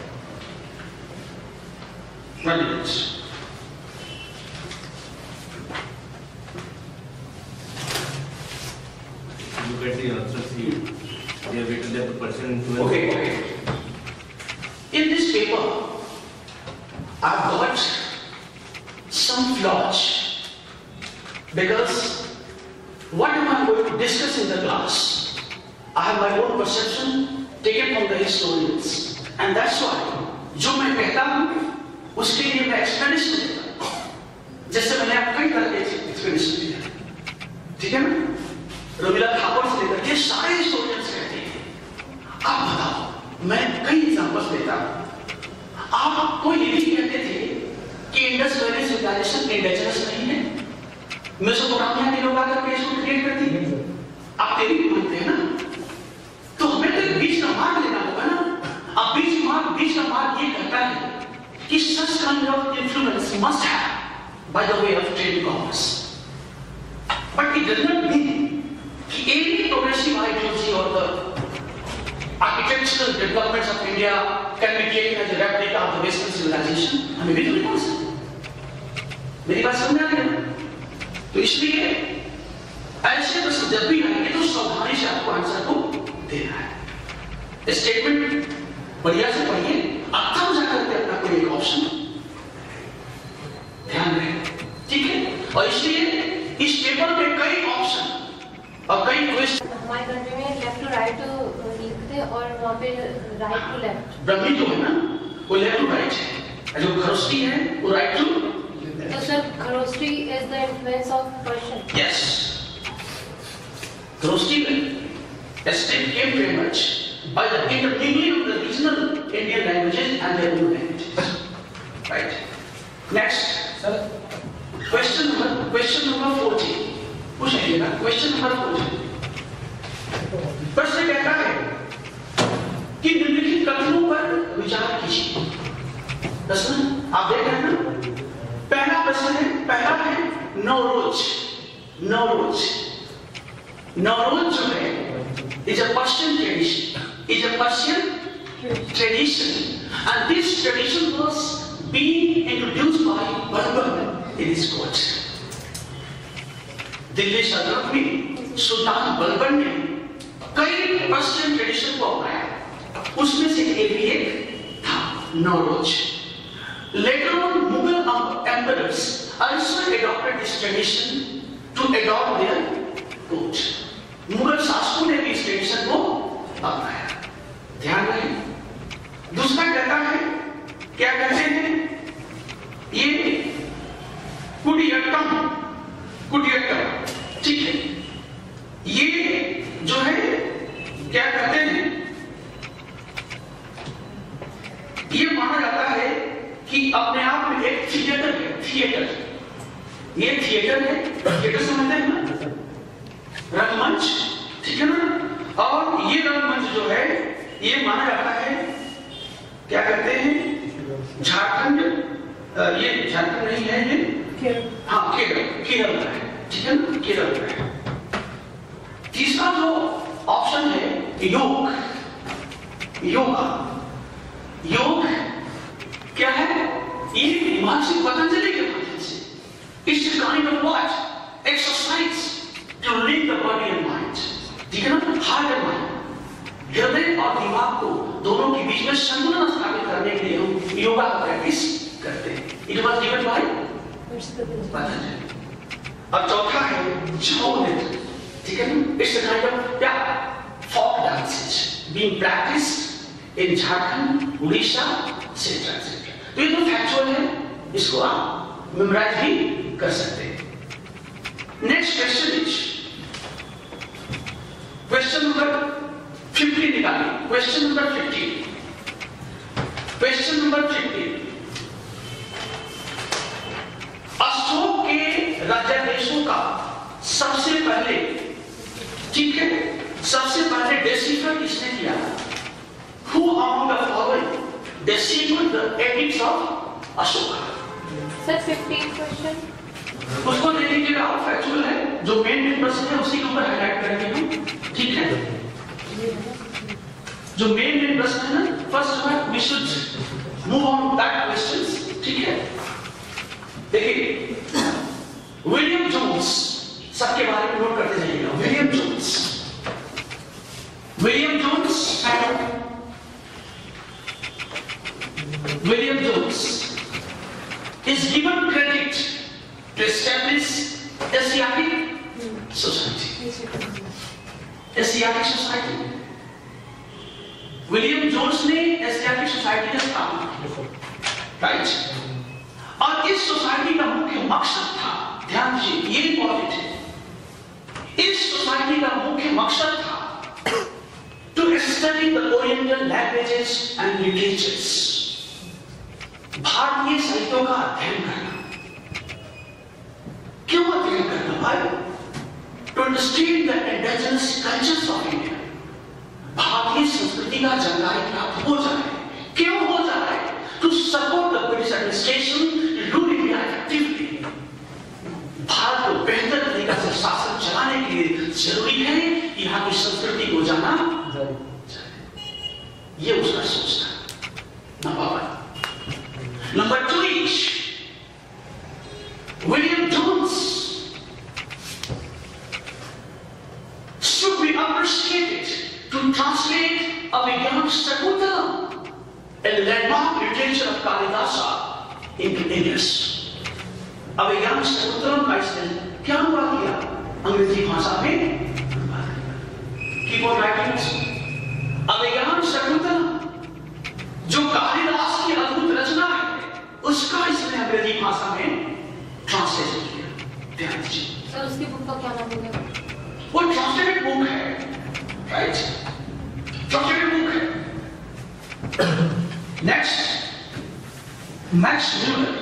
[SPEAKER 1] One minute.
[SPEAKER 5] Look at the answer sheet. They have written that the person influence.
[SPEAKER 1] Okay, okay. In this paper, I've got some flaws. Because what am I going to discuss in the class? I have my own perception taken from the historians, and that's why जो मैं कहता हूँ उसके लिए मैं explanation देता हूँ, जैसे मैंने आप कई तरह के एक्सप्लेनेशन दिया, ठीक है ना? रविला थापर से लेकर के सारे हिस्टोरियंस कहते हैं। आप बताओ, मैं कई एग्जांपल्स देता हूँ। आपको ये भी कहते थे कि इंडस वैली सिविलाइजेशन इंडिजिनस नहीं है, मेसोपोटामिया के लोग आकर के इसको क्रिएट कर दिए। आप तेरी भी बोलते हैं ना, तो हमें तो बीच का मार्ग लेना होगा ना। अब बीच मार्ग बीच का मार्ग ये कहता है कि such kind of influence must have by the way of trade commerce, but it does not mean कि any progressive ideology or the architectural developments of India can be taken as a replica of the Western civilization। हमें भी तो नहीं बोल सकते। मेरी बात समझ आ रही है? तो इसलिए ऐसे प्रश्न जब भी आएंगे तो सावधानी से आपको आंसर को देना है। स्टेटमेंट बढ़िया से पढ़िए, अब तब जाकर के अपना कोई एक ऑप्शन ध्यान रखें, ठीक है। और इसलिए इस पेपर में कई ऑप्शन और कई क्वेश्चन
[SPEAKER 3] हमारे कंट्री में लेफ्ट टू राइट लिखते हैं और वहाँ पे राइट टू लेफ्ट।
[SPEAKER 1] ब्रह्मी जो है ना वो लेफ्ट टू राइट है, जो खरोष्टी है वो राइट टू।
[SPEAKER 3] तो sir Kharosthi is the influence of Persian.
[SPEAKER 1] Yes, Kharosthi में estate came very much by the intermingling of the regional Indian languages and their own languages. Right. Next,
[SPEAKER 2] sir
[SPEAKER 1] question number question number fourteen. पूछिएगा question number fourteen. प्रश्न कहता है कि निम्नलिखित कथनों पर विचार कीजिए। प्रश्न आप देख रहे हैं ना, पहला प्रश्न है, पहला है नौरोज। नौरोज नौरोज जो है is a Persian tradition, is a Persian tradition, and this tradition was being introduced by Balban in his court. Delhi सल्तनत में सुल्तान बलबन ने कई पर्शियन ट्रेडिशन को अपनाया, उसमें से एक भी एक था Nowruz. Later on, Mughal emperors also adopted this tradition to adopt their court. Mughal शासकों ने भी इस ट्रेडिशन को अपनाया, ध्यान रखें। दूसरा कहता है, क्या कहते हैं, ये कुडियट्टम, कुडियट्टम, ठीक है, ये जो है क्या कहते हैं, ये माना जाता है कि अपने आप में एक थिएटर है, थिएटर, ये थिएटर है, थिएटर समझते हैं ना, रंगमंच, ठीक है ना। और ये रंगमंच जो है ये माना जाता है, क्या कहते हैं, झारखंड, ये झारखंड नहीं है, ये हाँ केरल, केरल का है, ठीक है ना, केरल का है। तीसरा जो ऑप्शन है योग, योगा। योग क्या है, ये महर्षि पतंजलि के माध्यम से इस kind of what exercise to link the body and mind, ठीक है ना, हार्ट एंड माइंड, हृदय और दिमाग को दोनों के बीच में संतुलन स्थापित करने के लिए हम योगा का प्रैक्टिस करते हैं। It was given by Patanjali. अब चौथा है छऊ नृत्य, ठीक है ना, it's a kind of yeah folk dances being practiced in Jharkhand, Orissa, central etcetera. तो ये तो फैक्चुअल है, इसको आप मेमोराइज भी कर सकते हैं। Next question is question number fifteen निकालिए, question number fifteen, question number fifteen, Ashok के राज्याभिषेक का सबसे पहले, ठीक है, सबसे पहले डेसिफर किसने किया? Who among the following deciphered the edicts of Ashoka?
[SPEAKER 3] Sir fifteen question
[SPEAKER 1] उसको ले लीजिएगा, और फैक्चुअल है, जो मेन मेन प्रश्न है उसी के ऊपर हाईलाइट करेंगे हम, ठीक है। जो मेन मेन प्रश्न है ना, first one we should move on that questions, ठीक है। देखिए विलियम जोन्स, सबके बारे में नोट करते जाइएगा। William Jones, William Jones William Jones is given credit to establish Asiatic society. Asiatic society. William Jones ने एशियाटिक सोसाइटी का स्थापना की, राइट। और इस सोसाइटी का मुख्य मकसद था, ध्यान दीजिए, ये इंपॉर्टेंट है, इस सोसाइटी का मुख्य मकसद था to study the oriental languages and literatures, भारतीय साहित्यों का अध्ययन करना। क्यों अध्ययन करना भाई? To understand the indigenous cultures of India, भारतीय संस्कृति का जानकारी प्राप्त हो जाए। क्यों हो जाए? To support the British administration rule India actively, भारत को बेहतर तरीका से शासन चलाने के लिए जरूरी है कि यहाँ की संस्कृति को जाना जाए। ये उसका सोच था। Number one. Number two, William Jones should be appreciated to translate a Vigyana Shakuntalam, a landmark literature of Kalidasa, into English. Abhijnana Shakuntalam का इसने क्या हुआ किया? अंग्रेजी भाषा में कीबोर्ड राइटिंग। अभिज्ञान शकुंतलम जो कालिदास की अद्भुत रचना है, उसका इसने अंग्रेजी भाषा में ट्रांसलेशन किया। ध्यान दीजिए
[SPEAKER 3] सर, उसकी बुक का क्या नाम होगा?
[SPEAKER 1] वो ट्रांसलेटेड बुक है, राइट? ट्रांसलेटेड बुक है। Next, Max Muller.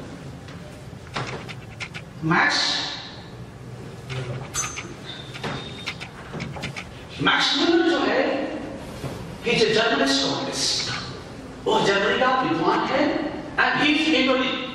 [SPEAKER 1] Max Max Muller जो है, he is a journalist journalist, वो जर्मनी का विद्वान है, and he is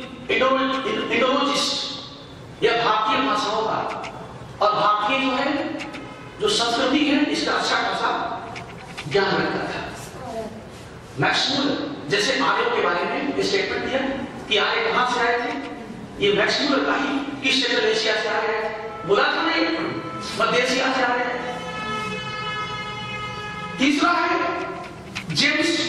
[SPEAKER 1] इंडोलॉजिस्ट, यह भारतीय भाषाओं का और भारतीय जो है जो संस्कृति है इसका अच्छा खासा ज्ञान रखता था। मैक्स म्यूलर जैसे आर्यों के बारे में स्टेटमेंट दिया कि आर्य कहां से आए थे, ये मैक्स म्यूलर का ही किस क्षेत्र एशिया से आ रहे हैं, बोला था नहीं, मध्य एशिया से आ रहे हैं। तीसरा है James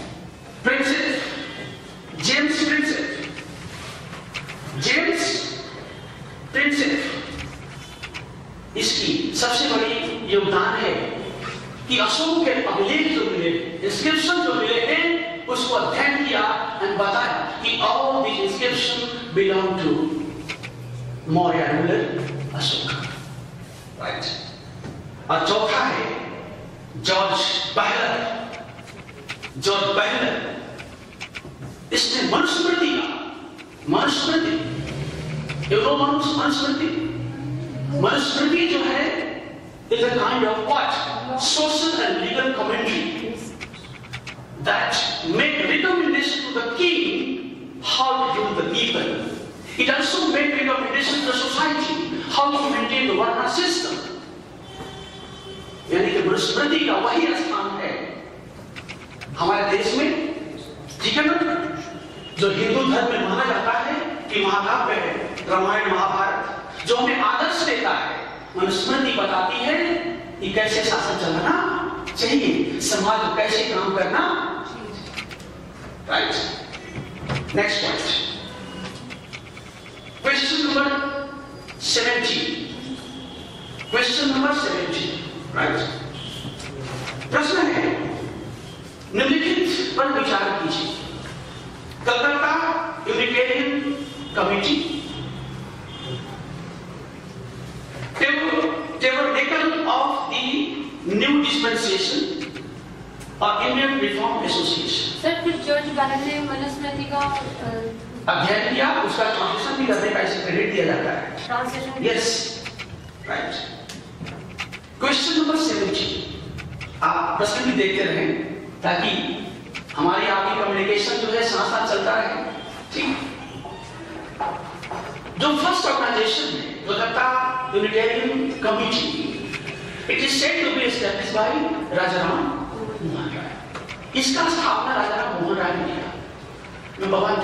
[SPEAKER 1] Prinsep. James Prinsep James Prinsep इसकी सबसे बड़ी योगदान है कि अशोक के अभिलेख जो मिले, इंस्क्रिप्शन जो मिले हैं, उसको अध्ययन किया और बताया कि all this inscription belong to Maurya ruler Ashoka, right? और चौथा है जॉर्ज पहलर। जॉर्ज पहलर इसने मनुस्मृति का मनुस्मृति एवं मनुस्मृति मनुस्मृति जो है is a kind of what? Social and legal commentary that make recommendation to the king how to rule the people. It also make recommendation to the society how to maintain the Varna system. यानी कि मनुस्मृति का वही स्थान है हमारे देश में, ठीक है ना, जो हिंदू धर्म में माना जाता है कि महाकाव्य है, रामायण महाभारत, जो हमें आदर्श देता है। मनुस्मृति बताती है कि कैसे शासन चलाना चाहिए, समाज को कैसे काम करना, right? Next point, question number seventy. Question number seventy, right? प्रश्न है, निम्नलिखित पर विचार कीजिए। Calcutta Unitarian committee tabernacle of the new dispensation or Indian Reform Association।
[SPEAKER 3] Sir, फिर जॉर्ज बैरन ने मनुस्मृति का
[SPEAKER 1] अध्ययन किया, उसका ट्रांसलेशन भी करने का इसे क्रेडिट दिया जाता है।
[SPEAKER 3] Translation,
[SPEAKER 1] yes, right. Question number seventy, आप प्रश्न भी देखते रहें ताकि हमारी आपकी कम्युनिकेशन जो है साथ साथ चलता रहे, ठीक? जो फर्स्ट ऑर्गेनाइजेशन है Calcutta Unitarian committee, it is said to be established by Raja Ram Mohan Roy. इसका स्थापना राजा राम मोहन राय ने किया। Number one,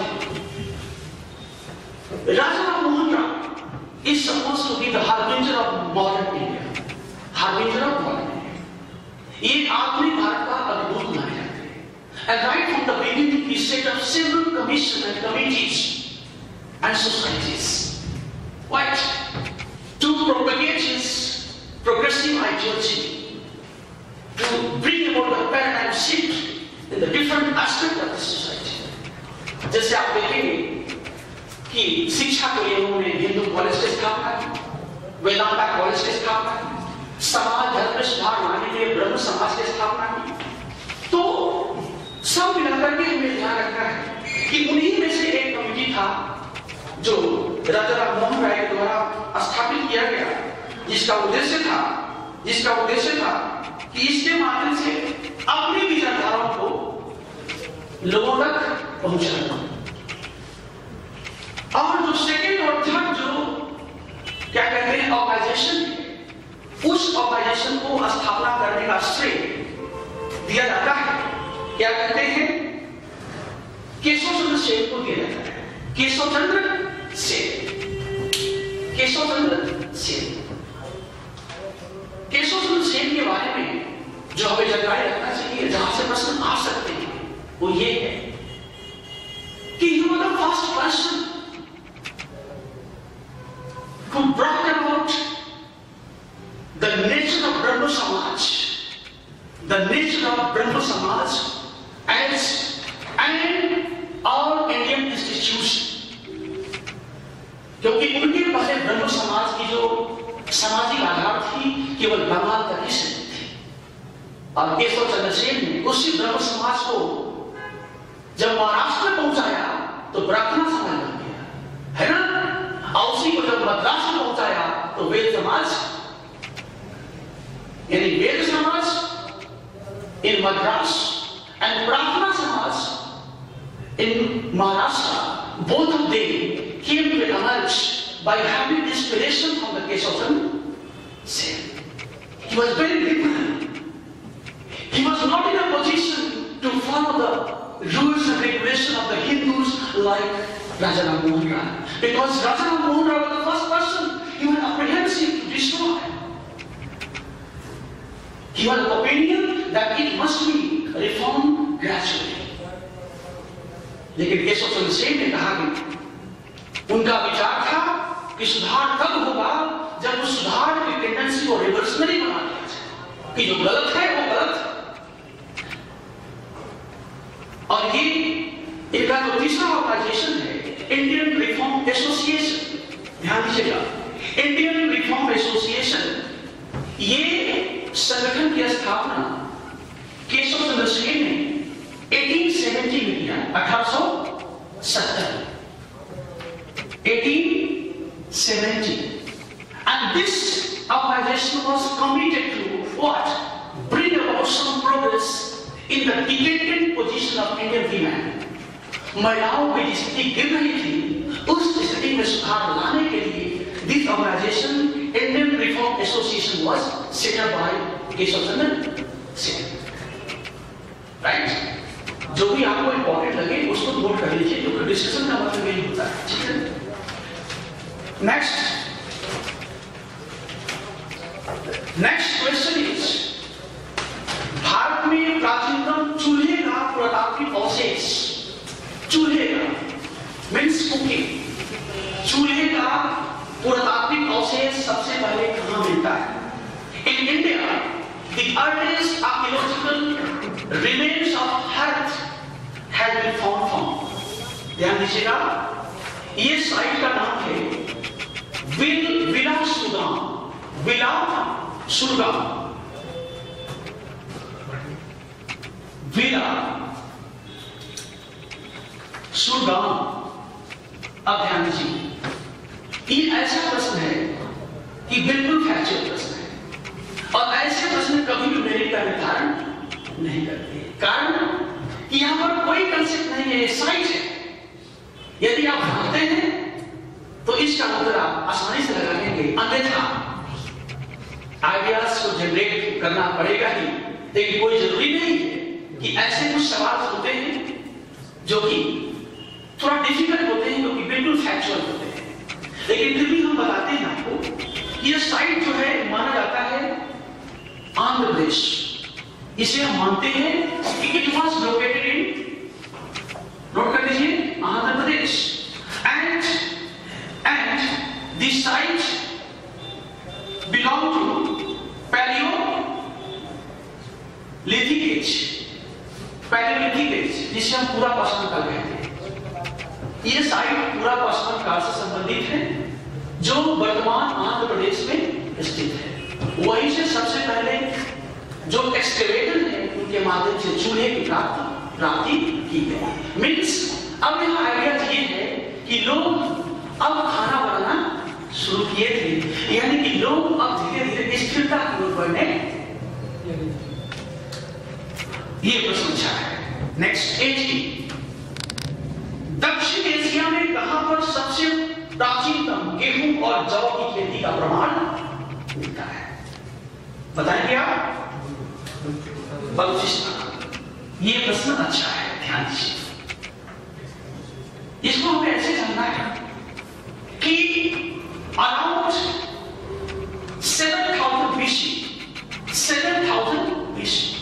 [SPEAKER 1] Raja Ram Mohan Roy is supposed to be the harbinger of modern India. Harbinger of modern India, ये आधुनिक भारत का अद्भुत माने जाते हैं। And right from the beginning ही set up several commission and committees and societies, what? To propagate his progressive ideology, to bring about a paradigm shift in the different aspects of the society। जैसे आप देखेंगे कि शिक्षा के लिए उन्होंने Hindu college की स्थापना की, वेदांता कॉलेज की स्थापना की, समाज धर्म में सुधार लाने के लिए ब्रह्म समाज की स्थापना की। तो सब मिलाकर के हमें ध्यान रखना है कि उन्हीं में से एक कमिटी था जो राजा राम मोहन राय के द्वारा स्थापित किया गया, जिसका उद्देश्य था जिसका उद्देश्य था कि इसके माध्यम से अपनी विचारधाराओं को लोगों तक पहुंचाना। और जो सेकेंड और थर्ड जो क्या कहते हैं ऑर्गेनाइजेशन, उस ऑर्गेनाइजेशन को स्थापना करने का श्रेय दिया जाता है, क्या कहते हैं, केशव चंद्र सेन को दिया जाता है। केशव चंद्र सेन केशव चंद्र सेन केशव चंद्र सेन के बारे में जो हमें जानकारी रखना चाहिए, जहां से प्रश्न आ सकते हैं, वो ये है कि he was the first person who brought about the nature of Brahmo Samaj, the nature of Brahmo Samaj as an all Indian institution. क्योंकि उनके पहले ब्रह्म समाज की जो सामाजिक आधार थी केवल बंगाल तक ही सीमित थी, और केशव चंद्र सेन ने उसी ब्रह्म समाज को जब महाराष्ट्र में पहुंचाया तो ब्राह्मण समाज बन गया, है ना। और उसी को जब मद्रास में पहुंचाया तो वेद समाज, यानी वेद समाज इन मद्रास एंड प्रार्थना समाज इन Maharashtra, both of them came to emerge by having inspiration from the Keshav Chandra Sen. He was very liberal. He was not in a position to follow the rules and regulations of the Hindus like Raja Ram Mohan Rai, because Raja Ram Mohan Rai was the first person he was apprehensive to destroy. He was of the opinion that it must be reformed gradually. लेकिन केशव चंद्र सेन ने कहा कि उनका विचार था कि सुधार तब होगा जब उस सुधार की टेंडेंसी को रिवर्सनरी बना दिया जाए, कि जो गलत है वो गलत है। और ये इनका जो तीसरा ऑर्गेनाइजेशन है, इंडियन रिफॉर्म एसोसिएशन, ध्यान दीजिएगा, इंडियन रिफॉर्म एसोसिएशन, ये संगठन की स्थापना केशव चंद्र सेन ने अठारह सौ सत्तर में किया, अठारह सौ सत्तर, अठारह सौ सत्तर, and this organization was committed to what? Bring about some progress in the dependent position of Indian women. महिलाओं की स्थिति गिर रही थी, उस स्थिति में सुधार लाने के लिए this organization, Indian Reform Association, was set up by Keshav Chandra Sen. Right? जो भी आपको इंपॉर्टेंट लगे उसको नोट कर लीजिए, क्योंकि डिस्कशन का मतलब यही होता है, ठीक है। नेक्स्ट नेक्स्ट क्वेश्चन इज, भारत में प्राचीनतम चूल्हे का पुरातात्विक अवशेष, चूल्हे का मीन्स कुकिंग, चूल्हे का पुरातात्विक अवशेष सबसे पहले कहां मिलता है? In India the earliest archaeological remains of hearth had been found from, ध्यान दीजिएगा, ये साइट का नाम है विल विला सुरगाम, विला सुरगाम, विला सुरगाम। अब ध्यान दीजिए, ये ऐसा प्रश्न है कि बिल्कुल फैक्चुअल प्रश्न है, और ऐसे प्रश्न कभी भी मेरिट का निर्धारण नहीं करते, कारण कि यहां पर कोई कंसेप्ट नहीं है, साइट है। यदि आप जानते हैं तो इसका उत्तर आप आसानी से लगा लेंगे, अन्यथा आइडियाज को जनरेट करना पड़ेगा ही। लेकिन कोई जरूरी नहीं है कि ऐसे कुछ सवाल होते हैं जो कि थोड़ा डिफिकल्ट होते हैं, जो कि बिल्कुल फैक्चुअल होते हैं, लेकिन फिर भी हम बताते हैं आपको, ये साइट जो है माना जाता है आंध्र प्रदेश, इसे हम मानते हैं कि it was located in, note कर लीजिए, Andhra Pradesh, and and this site belong to palaeolithic age, palaeolithic age, जिसे हम पूरा पाषाण काल कहते हैं। ये साइट पूरा पाषाण काल से संबंधित है, जो वर्तमान आंध्र प्रदेश में स्थित है। वहीं से सबसे पहले जो एक्सकेवेटर है उनके माध्यम से चूल्हे की प्राप्ति प्राप्ति की गई। मीन्स अब यहाँ आइडिया ये है कि लोग अब खाना बनाना शुरू किए थे, यानी कि लोग अब धीरे धीरे स्थिरता की ओर बढ़ने। ये प्रश्न अच्छा है। नेक्स्ट एटी, दक्षिण एशिया में कहां पर सबसे प्राचीनतम गेहूं और जौ की खेती का प्रमाण मिलता है? बताएंगे आप? बलूचिस्तान। ये प्रश्न अच्छा है, ध्यान दीजिए। इसको हमें ऐसे जानना है कि around seven thousand BC, seven thousand BC,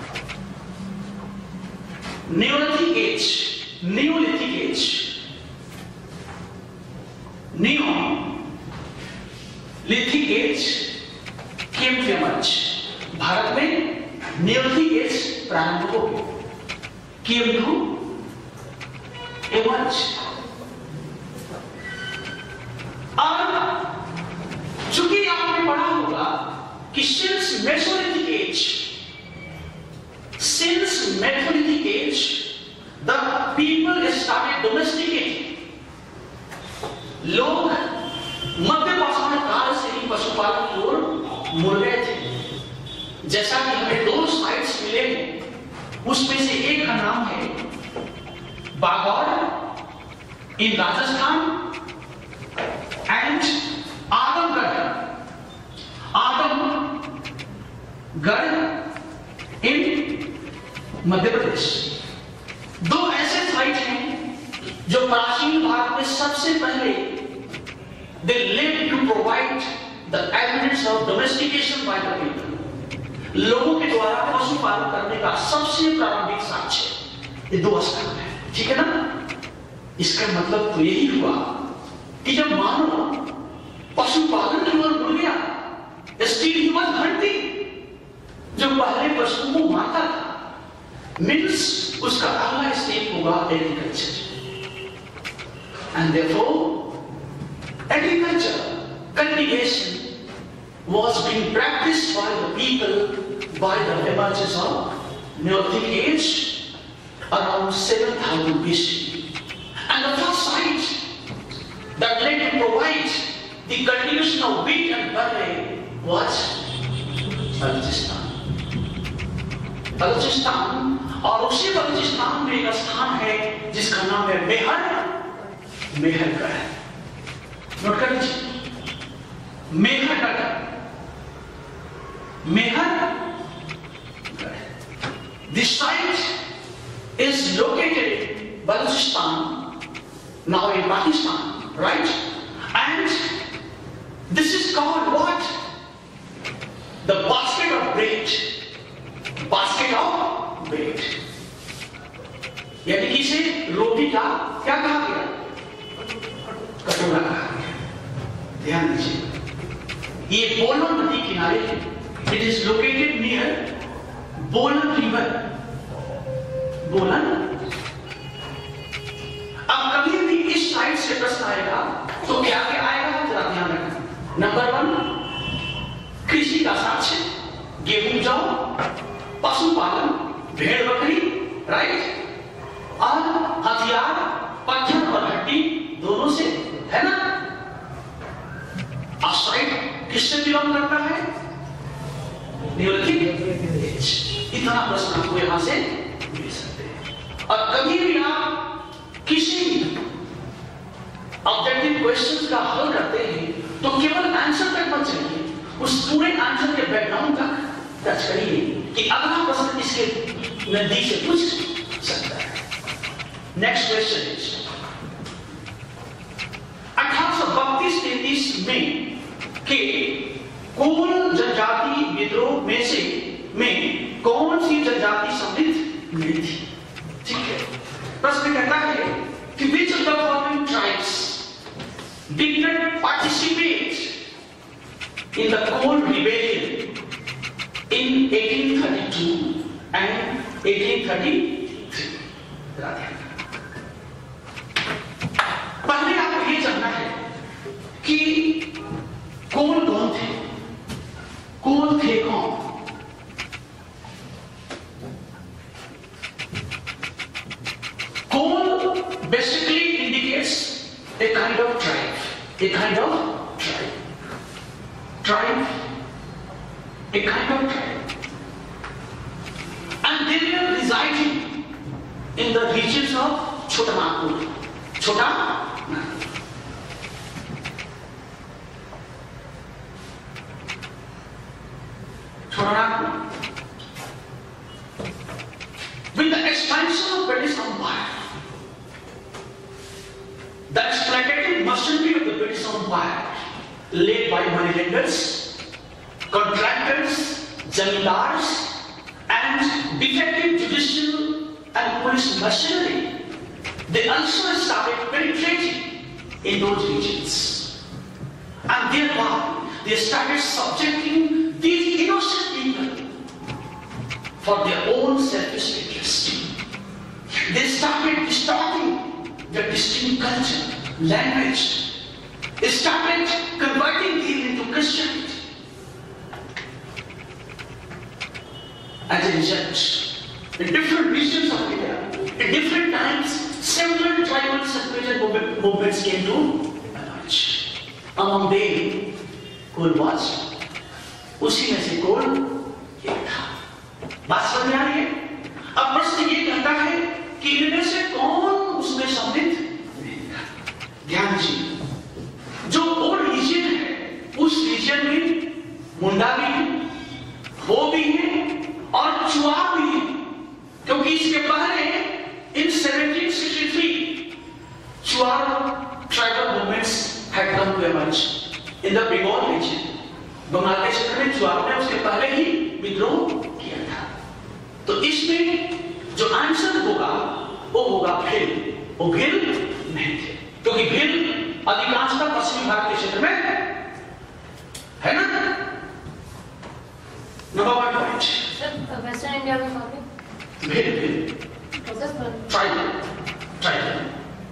[SPEAKER 1] neolithic age, neolithic age, neolithic age came to emerge. भारत में न्यूलिथिक एज प्रारंभ हो गई, केम टू एमर्ज। और चूंकि आपने पढ़ा होगा कि since mesolithic age, since mesolithic age the people started domesticating, लोग मध्य पाषाण काल से ही पशुपालन की ओर मुड़ गए थे। जैसा कि हमें दो साइट्स मिले हैं, उसमें से एक का नाम है Bagor in Rajasthan and Adamgarh, Adamgarh in Madhya Pradesh. दो ऐसे साइट हैं जो प्राचीन भारत में सबसे पहले they lived to provide the evidence of domestication by the people, लोगों के द्वारा पशुपालन करने का सबसे प्रारंभिक साक्ष्य ये दो स्थान है। ठीक है ना? इसका मतलब तो यही हुआ कि जब मानव पशुपालन की ओर मुड़ गया, स्टिल ही वाज हंटिंग, जो पहले पशुओं को मारता था, मीन्स उसका अगला स्टेप होगा agriculture. And therefore agriculture cultivation was being practiced by the people by the emergence of Neolithic age around seven thousand B C. And the first site that led to provide the cultivation of wheat and barley was Balochistan. Balochistan, और उसी बलूचिस्तान में एक स्थान है जिसका नाम है मेहर, Mehrgarh. Note कर लीजिए, Mehrgarh, Mehrgarh. This site is located in Balochistan, now in Pakistan, right? And this is called what? The basket of bread. Basket of bread. यानी कि इसे रोटी का क्या कहा गया? कटोरा कहा गया। ध्यान दीजिए, ये बोलन नदी किनारे है। It is located near Bolan river. Bolan. अब कभी भी इस साइड से प्रश्न आएगा तो क्या क्या आएगा? जरा ध्यान रखना। नंबर वन, कृषि का साक्ष्य, गेहूं जौ, पशुपालन, भेड़ बकरी, राइट, और हथियार, पत्थर और हड्डी दोनों से, है ना? अब साइट किससे बिलोंग करता है? Neolithic age. इतना प्रश्न आपको यहां से मिल सकते हैं। और कभी भी आप किसी भी ऑब्जेक्टिव क्वेश्चंस का हल करते हैं तो केवल आंसर तक मत चलिए, उस पूरे आंसर के बैकग्राउंड तक टच करिए कि अगला प्रश्न इसके नजदीक से पूछ सकता है। नेक्स्ट क्वेश्चन इज अठारह सौ बत्तीस तैंतीस में के कोल जनजाति विद्रोह में से में कौन सी जनजाति समृद्ध नहीं थी? ठीक है, प्रश्न कहता है कि which of the following tribes did not participate in the coal rebellion in eighteen thirty-two and eighteen thirty-three? पहले आपको ये जानना है कि कौन कौन थे, कौन थे कौन? कौन basically indicates a kind of tribe, a kind of tribe. Tribe, a kind of tribe. And they were residing in the regions of Chota Nagpur. Chota Nagpur. Chota Nagpur. With the expansion of British Empire, the exploitative machinery of the British Empire, led by moneylenders, contractors, zamindars, and defective judicial and police machinery, they also started penetrating in those regions. And thereby, they started subjecting these innocent people for their own selfish interest. They started distorting their distinct culture, language. They started converting these into Christianity. As a result, in different regions of India, in different times, several tribal separation movements came to emerge. Among them, Kul was. उसी में से कोल ये था. बात समझ में आ रही है? अब प्रश्न ये करता है कि इनमें से कौन उसमें सम्मिलित नहीं था. ध्यान दीजिए, जो ओल्ड रीजन है, उस रीजन में मुंडा भी है, वो भी है और चुआर भी है. क्योंकि इसके पहले in seventeen sixty three Chuar tribal movements had come to emerge in the Bengal region. Bengal के क्षेत्र में चुआर ने उसके पहले ही विद्रोह किया था. तो इसमें जो आंसर होगा वो होगा भिल. वो भिल नहीं थे, क्योंकि भिल अधिकांशतः पश्चिमी भारत के क्षेत्र में है ना. Number one point.
[SPEAKER 3] Sir western India में कहाँ पे?
[SPEAKER 1] Bhil Bhil tribal tribal.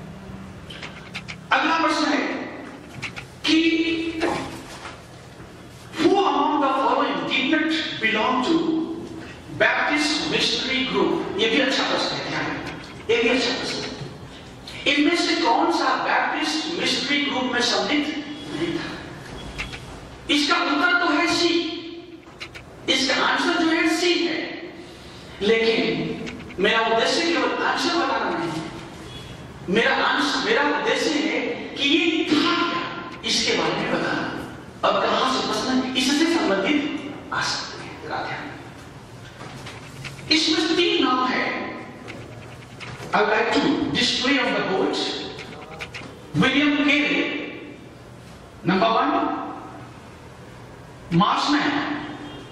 [SPEAKER 1] अगला प्रश्न है कि who among the following did not belong to Baptist missionary group? ये भी अच्छा प्रश्न है. ध्यान, ये भी अच्छा प्रश्न है. इनमें से कौन सा बैप्टिस्ट मिशनरी ग्रुप में सम्मिलित नहीं था? इसका उत्तर तो है सी. इसका आंसर जो है सी है. लेकिन मेरा उद्देश्य केवल आंसर बताना नहीं. मेरा आंसर मेरा उद्देश्य है कि ये था क्या, इसके बारे में बताना. अब कहां से प्रश्न इससे संबंधित आ सकते हैं. ध्यान, इसमें तीन नाम है. I would like to display on the board. William Carey, number one. Marshman,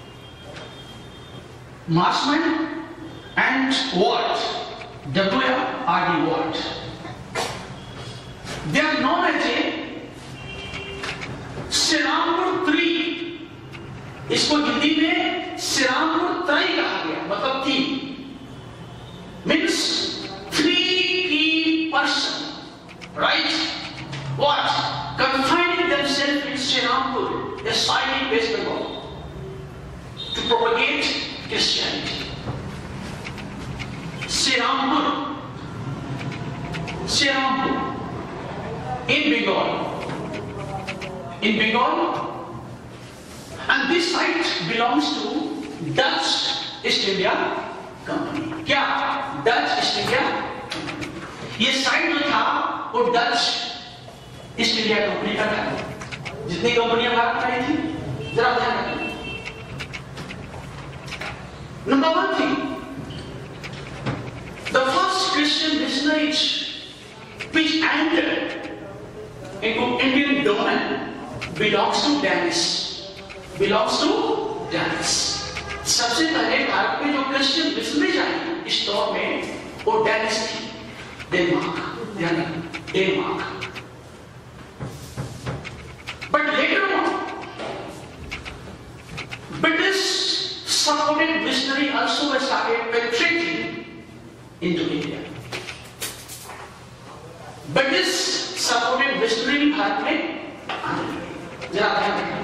[SPEAKER 1] Marshman and Ward, W R D Ward. They are known as a Shrirampur त्री. इसको हिंदी में श्रीरामपुर त्रयी कहा गया, मतलब तीन. Means three key person, right? What? Confining themselves in Srirampur, a site in West Bengal, to propagate Christianity. Srirampur, Srirampur, in Bengal. In Bengal, and this site belongs to Dutch East India Company. क्या? Dutch East India Company. ये site जो था वो Dutch east India company का था. जितनी कंपनियां भारत में आई थी, जरा ध्यान रखना. नंबर वन थी, the first Christian missionaries which entered into Indian domain belongs to Danish. Belongs to Danish. सबसे पहले भारत में जो क्रिश्चियन मिशनरीज आई इस दौर में वो डैनिश थी. डेनमार्क, ध्यान रखना, Denmark. But later on, British supported missionary also started penetrating into India. British supported missionary भारत में आने लगे. जरा ध्यान रखना.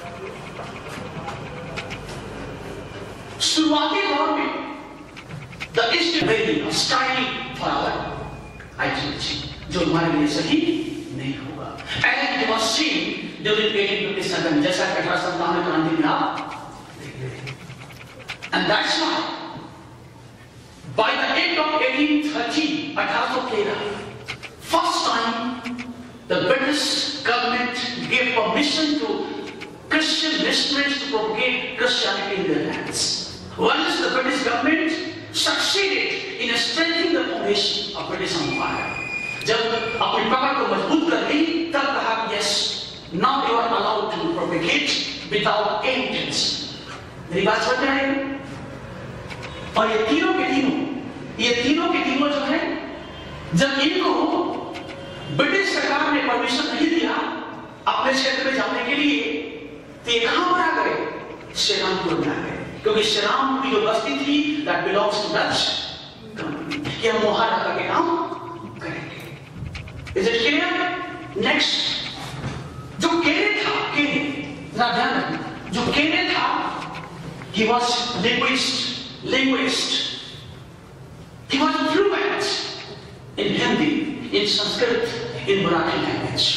[SPEAKER 1] शुरुआती दौर में the east very hostile for our ideology, जो हमारे लिए सही नहीं होगा. And it was seen during eighteen fifty seven, जैसा कि अठारह सौ सत्तावन क्रांति में आप देख रहे हैं। And that's why by the end of eighteen thirty, अठारह सौ तेरह, first time the British government gave permission to Christian missionaries to propagate Christianity in their lands. Once the British government succeeded in strengthening the foundation of British Empire, जब अपनी पकड़ को मजबूत कर ली, तब कहा yes, now you are allowed to propagate without any tension. मेरी बात समझ रहे हैं? और ये तीनों के तीनों, ये तीनों के तीनों जो है, जब इनको ब्रिटिश सरकार ने परमिशन नहीं दिया अपने क्षेत्र में जाने के लिए, तो ये कहां पर आ गए? श्रीरामपुर में आ गए, क्योंकि श्रीरामपुर की जो बस्ती थी that belongs to Dutch company, कि हम वहां रह करके काम करेंगे। Is it clear? Next, जो केने था, केने, जरा ध्यान रखना, जो केने था, he was linguist. Linguist. He was fluent in Hindi, in Sanskrit, in Marathi language.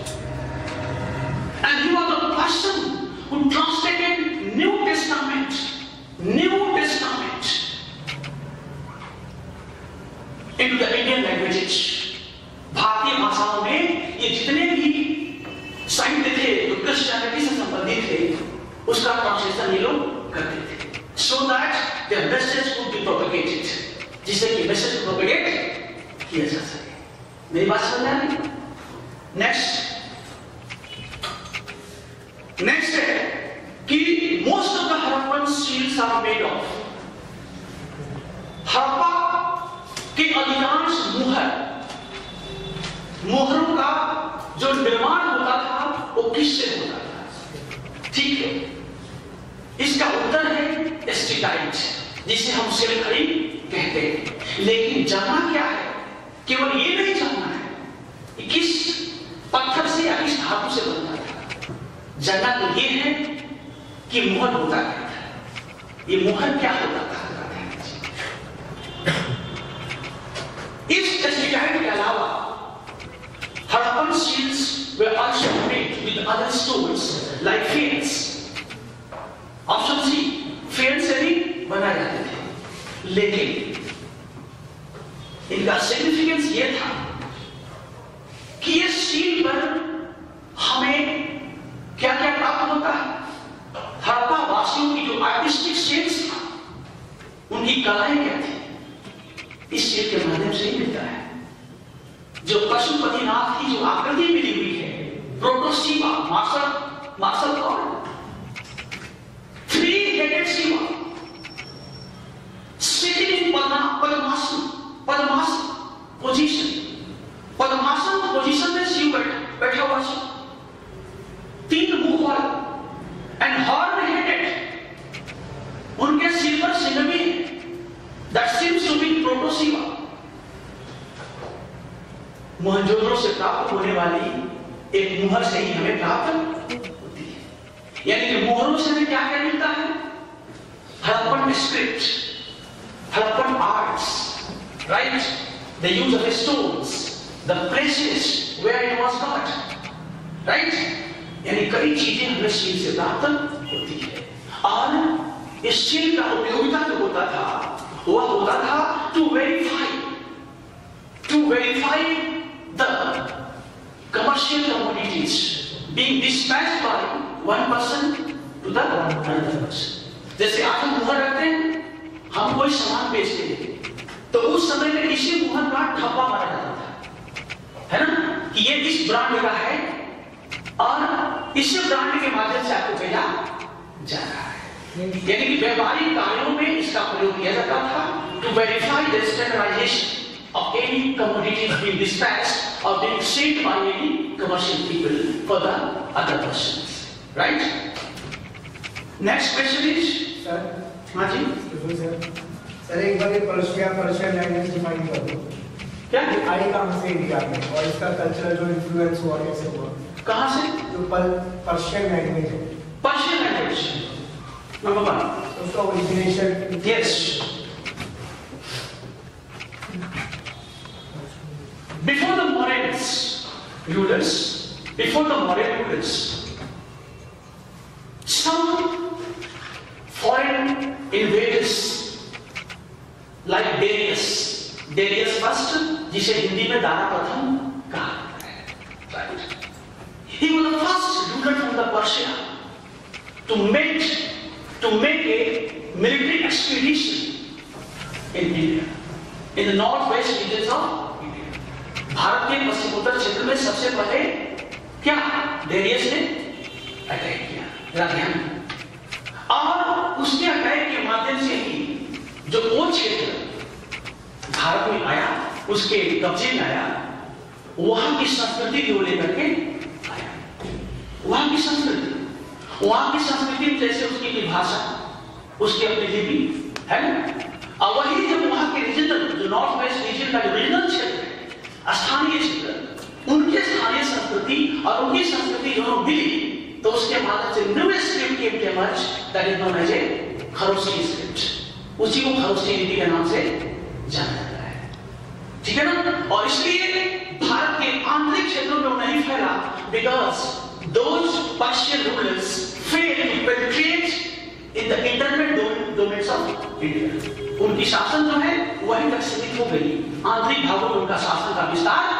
[SPEAKER 1] And he was the person who translated New Testament, New Testament into the Indian languages. भारतीय भाषाओं में ये जितने भी साहित्य थे जो क्रिश्चियनिटी से संबंधित थे, उसका ट्रांसलेशन ये लोग करते थे, so that their message would be propagated, जिससे कि मैसेज प्रोपेगेट किया जा सके। मेरी बात समझ आ रही? नेक्स्ट नेक्स्ट है कि most of the Harappan seals are made of, Harappa के अधिकांश मुहर, मुहरों का जो निर्माण होता था वो किससे होता था? ठीक है, इसका उत्तर है एस्टेटाइट, जिसे हम सिलखड़ी कहते हैं। लेकिन जानना क्या है? केवल ये नहीं जानना है कि किस पत्थर से या किस धातु से बनता था, जानना तो ये है कि मुहर होता क्या था, ये मुहर क्या होता था। इस एस्टेटाइट के अलावा Harappan seals were also made with other stones like faience. Option C, फेयर से भी बनाए जाते थे, लेकिन इनका सिग्निफिकेंस ये था कि ये सील पर हमें क्या क्या प्राप्त होता है। हड़प्पा वासियों की जो आर्टिस्टिक सेंस था, उनकी कलाएं क्या थी, इस सील के माध्यम से ही मिलता है। जो पशुपतिनाथ की जो आकृति मिली हुई है, प्रोटोसीवा, मार्शल मार्शल कौन, three-headed Shiva, sitting in Padmasana, Padmasana position, Padmasana position में शिव बैठा हुआ है, तीन मुख वाला, and horn-headed, उनके सिर पर सिंह भी है, that seems to be proto-Shiva। Mohenjodaro से प्राप्त होने वाली एक मुहर से ही हमें प्राप्त होती है, यानी कि मुहरों से हमें क्या क्या मिलता है? Harappan script, Harappan arts, right, the use of stones, the places where it was got, right, यानी कई चीजें हमें सील से प्राप्त होती है। और इस सील का उपयोगिता जो होता था वह होता था to verify to verify the commercial commodities being dispatched by one person to the another person। जैसे आज हम मुहर रखते हैं, हम कोई सामान बेचते हैं, तो उस समय में इसी मुहर का ठप्पा मारा जाता था, है ना, कि ये इस ब्रांड का है और इस ब्रांड के माध्यम से आपको भेजा जा रहा है। यानी कि व्यापारिक कार्यों में इसका प्रयोग किया जाता था to verify the standardization of any commodities being dispatched or being sent by any commercial people for the other persons, right? Next question is,
[SPEAKER 6] sir,
[SPEAKER 1] हाँ जी,
[SPEAKER 6] sir, sir एक बार ये पर्शिया पर्शियन लैंग्वेज डिफाइन कर दो।
[SPEAKER 1] क्या?
[SPEAKER 6] आई कहाँ से India में और इसका कल्चरल जो इन्फ्लुएंस हुआ कैसे हुआ?
[SPEAKER 1] कहाँ से?
[SPEAKER 6] जो पर्शियन लैंग्वेज है।
[SPEAKER 1] Persian language, number one.
[SPEAKER 6] उसका origination?
[SPEAKER 1] Yes. Before the Morans rulers, Before the Mauryan rulers, some foreign invaders like Darius, Darius first, जिसे हिंदी में दारा प्रथम कहा है, right? He was the first ruler from the Persia to make to make a military expedition in India, in the northwest regions of India. Bharat के पश्चिमोत्तर क्षेत्र में सबसे पहले क्या डेरियस ने अटैक किया, ध्यान। और उसके अटैक के माध्यम से ही जो वो क्षेत्र भारत में आया, उसके कब्जे में आया, वहां की संस्कृति को लेकर के आया। वहां की संस्कृति वहां की संस्कृति में जैसे उसकी की भाषा, उसकी अपनी लिपि है ना, और वही जब वहां के रीजनल जो नॉर्थ वेस्ट रीजन का जो रीजनल क्षेत्र है, स्थानीय क्षेत्र, उनके स्थानीय संस्कृति और उनकी संस्कृति दोनों मिली, तो उसके माध्यम से new script came to emerge, that is known as a Kharosthi script. उसी को खरोष्ठी लिपि के नाम से जाना जाता है, ठीक है ना। और इसलिए भारत के आंतरिक क्षेत्रों में नहीं फैला, because those Persian rulers failed to penetrate in the internal domains of India. उनकी शासन जो है वहीं तक सीमित हो गई, आंतरिक भागों में उनका शासन का विस्तार।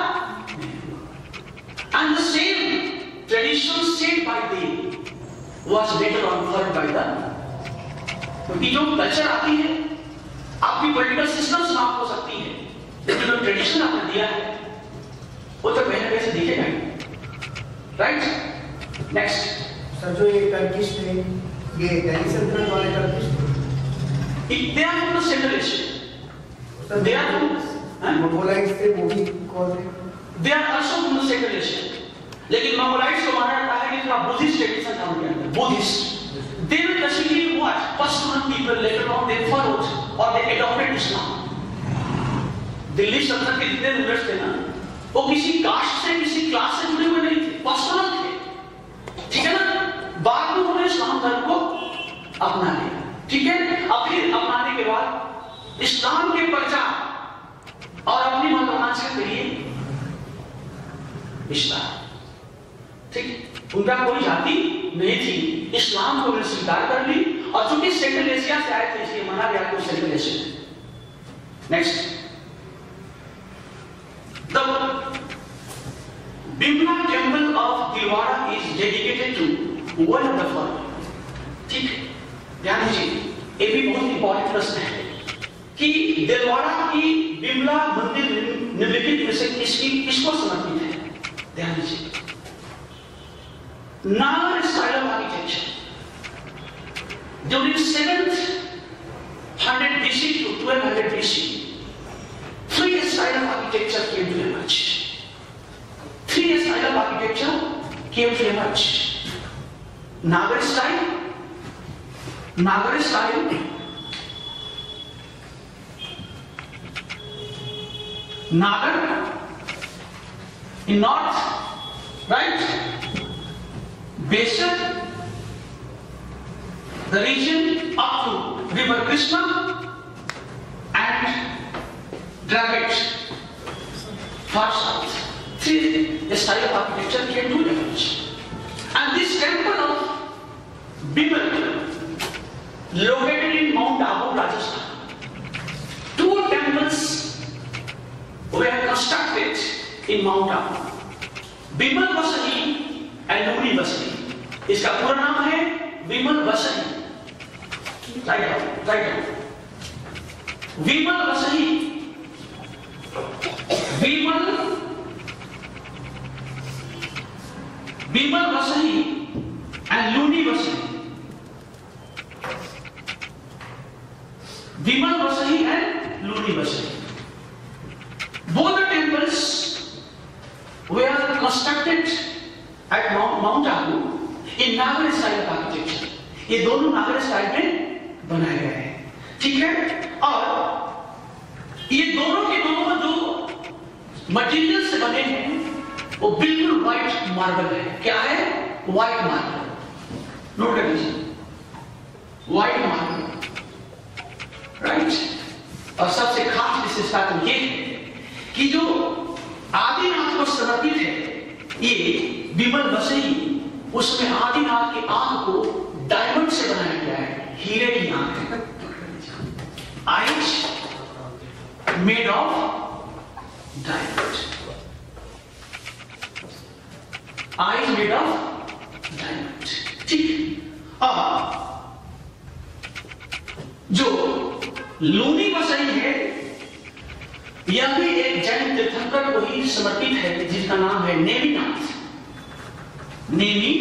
[SPEAKER 1] And the same tradition set by them was later on followed by the, क्योंकि जो कल्चर आती है, आपकी पॉलिटिकल सिस्टम समाप्त हो सकती है, लेकिन जो ट्रेडिशन आपने दिया है वो तो कहीं ना कहीं से दिखेगा ही, राइट। नेक्स्ट
[SPEAKER 6] सर, जो ये टर्किश थे, ये दिल्ली सल्तनत वाले टर्किश थे,
[SPEAKER 1] they are from the Central Asia, they are from
[SPEAKER 6] मंगोलाइट्स थे, वो भी कौन थे?
[SPEAKER 1] they are also from the Central Asia, लेकिन मंगोलाइट्स को माना जाता है कि थोड़ा बुद्धिस्ट ट्रेडिशन था उनके अंदर, Buddhist. they were basically what Pashtun people, later on they followed or they adopted Islam। Delhi सल्तनत के जितने रूलर्स थे ना, वो किसी कास्ट से, किसी क्लास से जुड़े हुए नहीं थे, पश्तून थे, ठीक है ना। बाद में उन्होंने इस्लाम धर्म को अपना लिया, ठीक है। अब फिर अपनाने के बाद इस्लाम के प्रचार और अपनी मनोवांछा के लिए इस्लाम, ठीक, उनका कोई जाति नहीं थी, इस्लाम को उन्होंने स्वीकार कर ली, और चूंकि सेंट्रल एशिया से आए थे इसलिए माना गया कि central Asia. Next, the Bimla temple of Dilwara is dedicated to one of the following, ठीक है, ध्यान दीजिए, ये भी बहुत इंपॉर्टेंट प्रश्न है कि दिलवाड़ा की बिमला मंदिर निम्नलिखित में से किसकी किसको समर्पित है। ध्यान दीजिए, Nagara style of architecture during seventh hundred BC to twelve hundred BC, three style of architecture came to emerge. Three style of architecture came to emerge. Nagar style, Nagar style, Nagar in north, right? Based the region up to River Krishna and Dravids far south. Three style of architecture came to emerge, and this temple of Bimal, located in Mount Abu, Rajasthan. Two temples were constructed in Mount Abu. Bimal Vasani and Luni Vasani. इसका पूरा नाम है Vimal Vasahi. Right down, right down. Vimal Vasahi, Vimal Vimal Vasahi and Luna Vasahi, Vimal Vasahi and Luna Vasahi, both the temples were constructed at Mount Abu in Nagara style of architecture. ये दोनों नागर style में बनाए गए हैं, ठीक है। और ये दोनों के दोनों जो मटेरियल से बने हैं वो बिल्कुल व्हाइट मार्बल है। क्या है? White marble. नोट कर लीजिए, व्हाइट मार्बल, राइट। और सबसे खास विशेषता तो ये है कि जो आदिनाथ को समर्पित है ये विमल वसई, उसमें आदिनाथ की आंख को डायमंड से बनाया गया है, हीरे की आंख है। Eyes made of diamond, eyes made of diamond. ठीक। अब जो लूनी वसई है, यह भी एक जैन तीर्थंकर को ही समर्पित है, जिसका नाम है नेमिनाथ। नेमी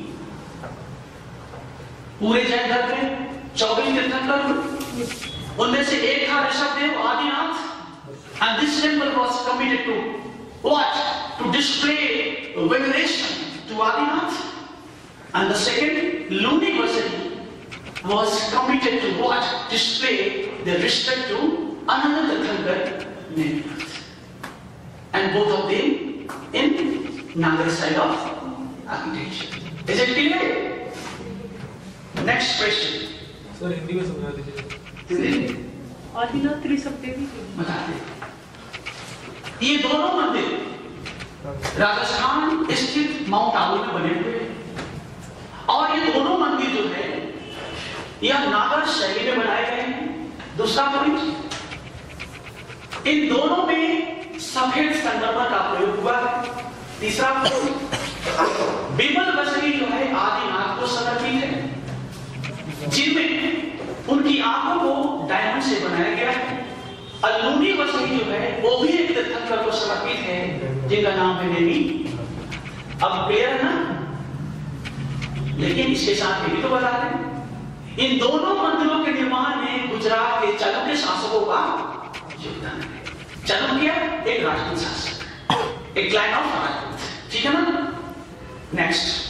[SPEAKER 1] पूरे जैन धर्म में चौबीस तीर्थंकर, उनमें से एक था Rishabhdev Adinath, and this temple was committed to what? To display veneration to Adinath. And the second, Luni Vasari, was committed to what? Display the respect to another Tirthankar, Neminath. And both of them in Nagar side of architecture. Is it clear? Next question.
[SPEAKER 2] Sir Hindi में समझा दीजिए।
[SPEAKER 7] आदिनाथ त्रिशक्ति भी
[SPEAKER 1] बता दे। ये दोनों मंदिर राजस्थान स्थित mount Abu में बने हुए हैं, और ये दोनों मंदिर जो है यह नागर शैली में बनाए गए हैं। दूसरा पॉइंट, इन दोनों में सफेद संगमरमर का प्रयोग हुआ है। तीसरा पॉइंट, विमल वसई जो है आदिनाथ को समर्पित है, जिनमें उनकी आंखों को डायमंड से बनाया गया है। अलूनी वसई जो है वो भी एक तीर्थंकर को समर्पित है, जिनका नाम है नेमी। अब क्लियर है ना? लेकिन इसके साथ ये भी तो बता दें, इन दोनों मंदिरों के निर्माण में गुजरात के चालुक्य शासकों का योगदान है। चालुक्य एक राजपूत शासक, एक लाइन ऑफ राजपूत, ठीक है ना? नेक्स्ट,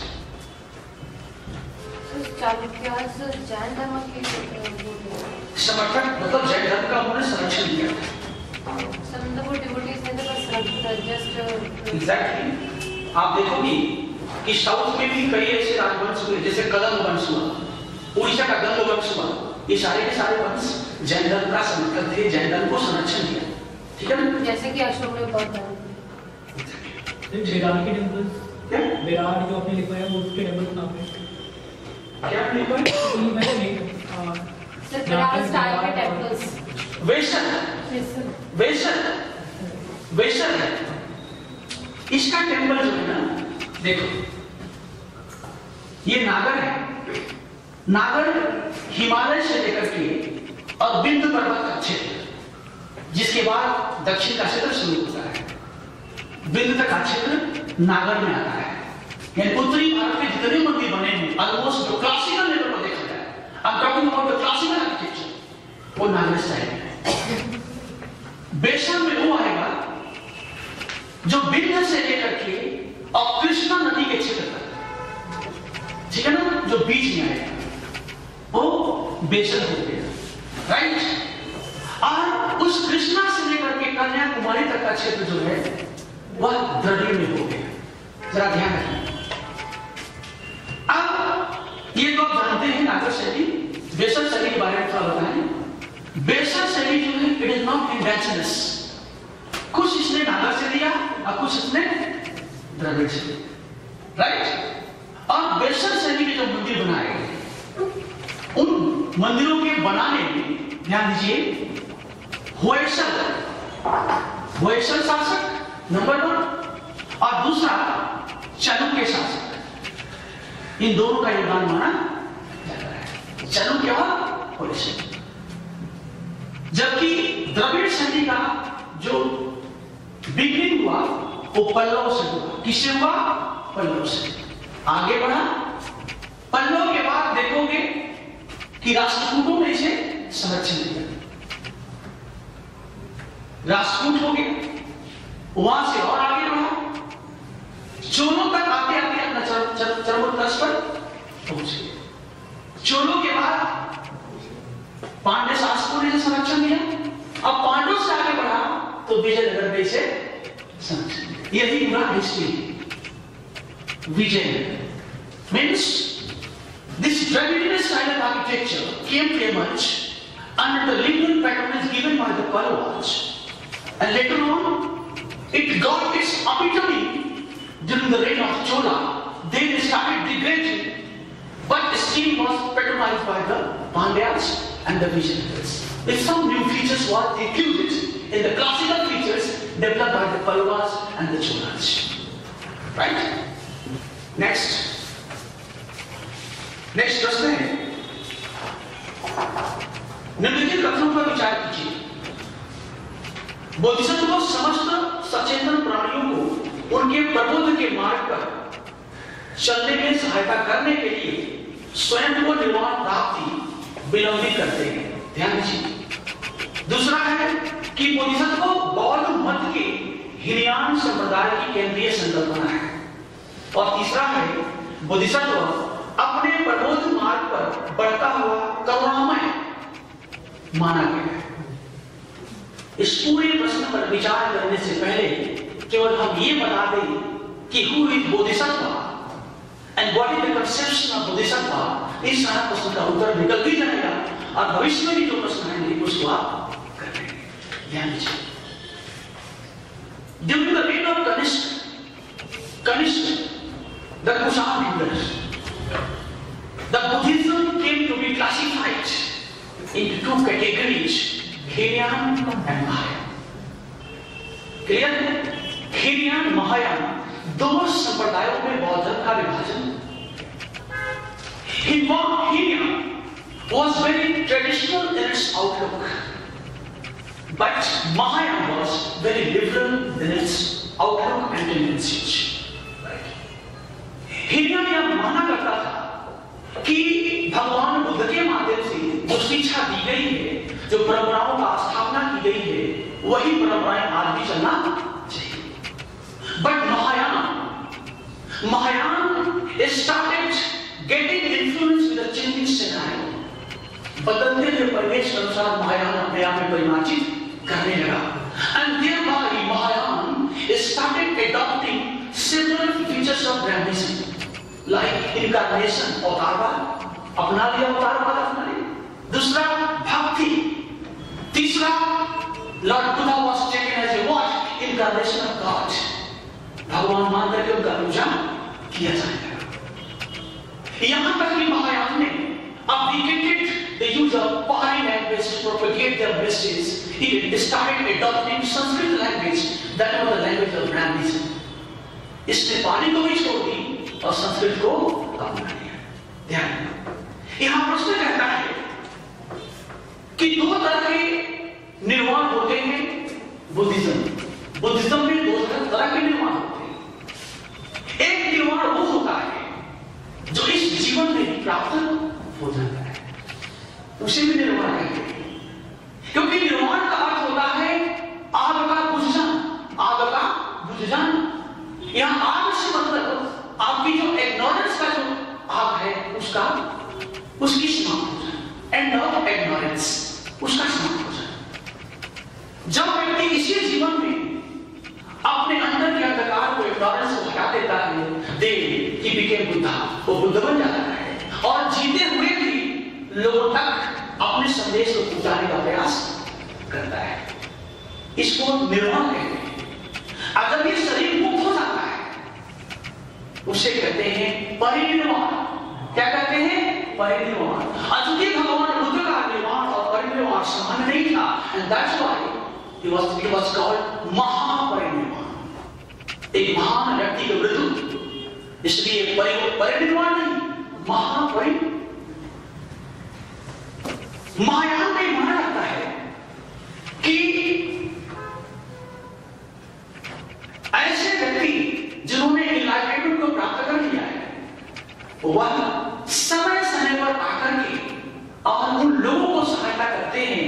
[SPEAKER 3] चालुक्य जैन धर्म के
[SPEAKER 1] समर्थक, मतलब जैन धर्म का उन्होंने संरक्षण किया। एग्जैक्टली। आप देखोगे कि साउथ में भी कई ऐसे राजवंश हुए, जैसे कदम वंश हुआ, उड़ीसा का गंग वंश हुआ, ये सारे के सारे वंश जैन धर्म का समर्थक थे, जैन धर्म को संरक्षण किया। ठीक है ना? जैसे कि अशोक ने बहुत
[SPEAKER 7] विराट के टेंपल, विराट जो आपने लिखा है वो उसके टेंपल का नाम है
[SPEAKER 1] क्या लिखा है?
[SPEAKER 7] मैंने नहीं
[SPEAKER 3] सर विराट स्टाइल के टेंपल्स,
[SPEAKER 1] वेशन वेशन वेशन है इसका टेंपल जो है ना, देखो ये नागर है। नागर हिमालय से लेकर के और बिंदु पर्वत का क्षेत्र, जिसके बाद दक्षिण का क्षेत्र शुरू होता है, बिंदु तक का क्षेत्र नागर में आता है। यानी उत्तरी भारत के जितने मंदिर बने हैं ऑलमोस्ट जो क्लासिकल लेवल पर देखा जाए, I'm talking about the classical architecture, वो नागर स्टाइल है। बेशन में वो आएगा जो बिंदु से लेकर के और कृष्णा नदी के क्षेत्र तक, ठीक है ना, जो बीच में आएगा वो बेशन हो गया, राइट। और उस कृष्णा से लेकर के कन्याकुमारी तक का क्षेत्र जो है वह द्रविड़ में हो गया। जरा ध्यान रखिए। अब ये तो आप जानते हैं नागर शैली, बेसन शैली के बारे में थोड़ा बताएं। बेसन शैली जो है इट इज नॉट इंडिजिनस, कुछ इसने नागर से लिया और कुछ इसने द्रविड़ से लिया, राइट। और बेसन शैली के जो मंदिर बनाए गए, उन मंदिरों के बनाने में ध्यान दीजिए, होयसल होयसल शासक नंबर वन, और दूसरा चालुक्य शासक, इन दोनों का योगदान माना जाता है। चालुक्य और होयसल। जबकि द्रविड़ शैली का जो बिगिनिंग हुआ वो पल्लव से हुआ। किससे हुआ? पल्लव से। आगे बढ़ा, पल्लव के बाद देखोगे कि राष्ट्रकूटों ने इसे संरक्षण दिया, राष्ट्रकूट हो गए, वहां से और आगे बढ़ा, चोलों तक आते आते अपना चरमोत्कर्ष पर पहुंचे। चोलों के बाद पांड्य शासकों ने संरक्षण दिया, अब पांडवों से आगे बढ़ा तो विजयनगर ने इसे संरक्षण दिया। यही पूरा history Vijayanagara means this Dravidian style of architecture came to emerge under the liberal patronage given by the Pallavas, and later on it got its epitome during the reign of Chola, they started degrading, but still was patronized by the Pandyas and the Vijayanagars. With some new features were included in the classical features developed by the Pallavas and the Cholas. Right? Next. Next प्रश्न है, निम्नलिखित कथनों पर विचार कीजिए। बोधिसत्व समस्त सचेतन प्राणियों को उनके प्रबोध के मार्ग पर चलने में सहायता करने के लिए स्वयं को निर्वाण प्राप्ति विलंबित करते हैं। ध्यान दीजिए। दूसरा है कि बोधिसत्व बौद्ध मत के हीनयान संप्रदाय की केंद्रीय संकल्पना है। और तीसरा है बोधिसत्व अपने प्रबोध मार्ग पर बढ़ता हुआ करुणामय माना गया है। इस पूरे प्रश्न पर विचार करने से पहले केवल हम ये बता दें कि who is bodhisattva and what is the conception of bodhisattva, इस सारा प्रश्न का उत्तर निकल भी जाएगा और भविष्य में भी जो प्रश्न आएंगे उसको आप कर लेंगे। ध्यान दीजिए। During the reign of Kanishka, Kanishka, the Kushan Emperors, the Buddhism came to be classified into two categories, Hinayan and Mahayan. Clear? Hinayan, Mahayan, दो संप्रदायों में बौद्ध धर्म का विभाजन। Hinayan was very traditional in its outlook, but Mahayan was very liberal in its outlook and tendencies. Hinayan यह माना करता था कि भगवान बुद्ध के माध्यम से जो शिक्षा दी गई है, जो परंपराओं का स्थापना की गई है, वही परंपराएं आज भी चलना चाहिए। But Mahayana, Mahayana started getting influence with the changing scenario. बदलते हुए परिवेश के अनुसार महायान अपने आप में परिमार्जित करने लगा, and thereby Mahayana started adopting several features of Brahmanism, like incarnation, अवतारवाद, अपना लिया अवतारवाद अपना लिया। दूसरा भक्ति, तीसरा Lord Buddha was taken as a what? Incarnation of God. भगवान मान करके उनका पूजा किया जाएगा। यहाँ तक कि महायान ने abdicated the use of Pali language to propagate their messages. It started adopting Sanskrit language, that was the language of Brahmanism. इसने पाली को भी छोड़ दी और संस्कृत को अपना लिया। ध्यान, यहाँ प्रश्न कहता है कि दो तरह के निर्वाण होते हैं बुद्धिज्म। बुद्धिज्म में दो तरह के निर्वाण होते हैं। एक निर्वाण वो होता है जो इस जीवन में ही प्राप्त हो जाता है, उसे भी निर्वाण कहते हैं। क्योंकि निर्वाण का अर्थ होता है आग का बुझ जाना, आग का बुझ जाना। यहाँ आग से मतलब आपकी जो इग्नोरेंस का जो आग है उसका उसकी समाप्त हो जाए, एंड ऑफ इग्नोरेंस, उसका समाप्त हो जाए। जब व्यक्ति इसी जीवन में अपने अंदर के अंधकार को, इग्नोरेंस को हटा देता है, दे ही बिकेम बुद्धा, वो बुद्ध बन जाता है और जीते हुए भी लोगों तक अपने संदेश को पहुंचाने का प्रयास करता है। इसको निर्वाण कहते हैं। अगर ये शरीर मुक्त हो जाता है उसे कहते हैं परिनिर्वाण। क्या कहते हैं? परिनिर्वाण। चूंकि भगवान बुद्ध का निर्वाण और परिनिर्वाण समान नहीं था, and that's why he was he was called महापरिनिर्वाण। एक महान व्यक्ति का मृत्यु, इसलिए परिनिर्वाण नहीं, महापरिनिर्वाण। महायान में माना जाता है कि ऐसे व्यक्ति जिन्होंने इनलाइटमेंट को प्राप्त कर लिया है, वह समय समय पर आकर के और उन लोगों को सहायता करते हैं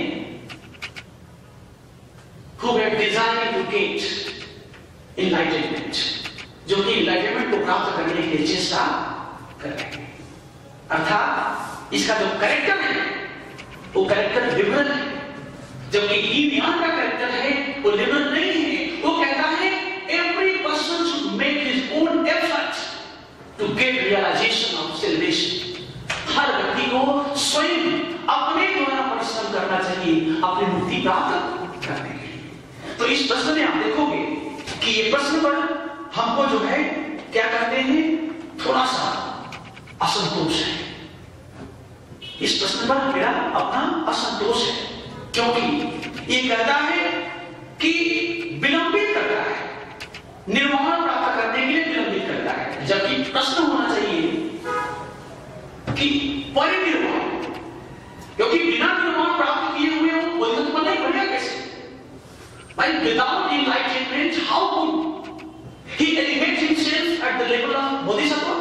[SPEAKER 1] who have desired to get enlightenment, जो कि इनलाइटमेंट को प्राप्त करने के लिए चेष्टा कर रहे हैं। अर्थात इसका जो कैरेक्टर है वो कैरेक्टर लिबरल है, जबकि हीनयान का कैरेक्टर है वो लिबरल नहीं है। वो कहता है every person should make his own effort to get realization of salvation. हर व्यक्ति को स्वयं अपने द्वारा परिश्रम करना चाहिए अपनी मुक्ति प्राप्त करने के लिए। तो इस प्रश्न में आप देखोगे कि ये प्रश्न पर हमको जो है क्या कहते हैं, थोड़ा सा असंतोष है। इस प्रश्न पर मेरा अपना असंतोष है, क्योंकि ये कहता है कि विलंबित करता है, निर्वाण प्राप्त करने के लिए विलंबित करता है, जबकि प्रश्न होना चाहिए कि परिनिर्वाण, क्योंकि बिना निर्वाण प्राप्त किए हुए वो बोधिसत्व नहीं बनेगा कैसे? भाई without enlightenment how could he elevate himself at the level of Bodhisattva?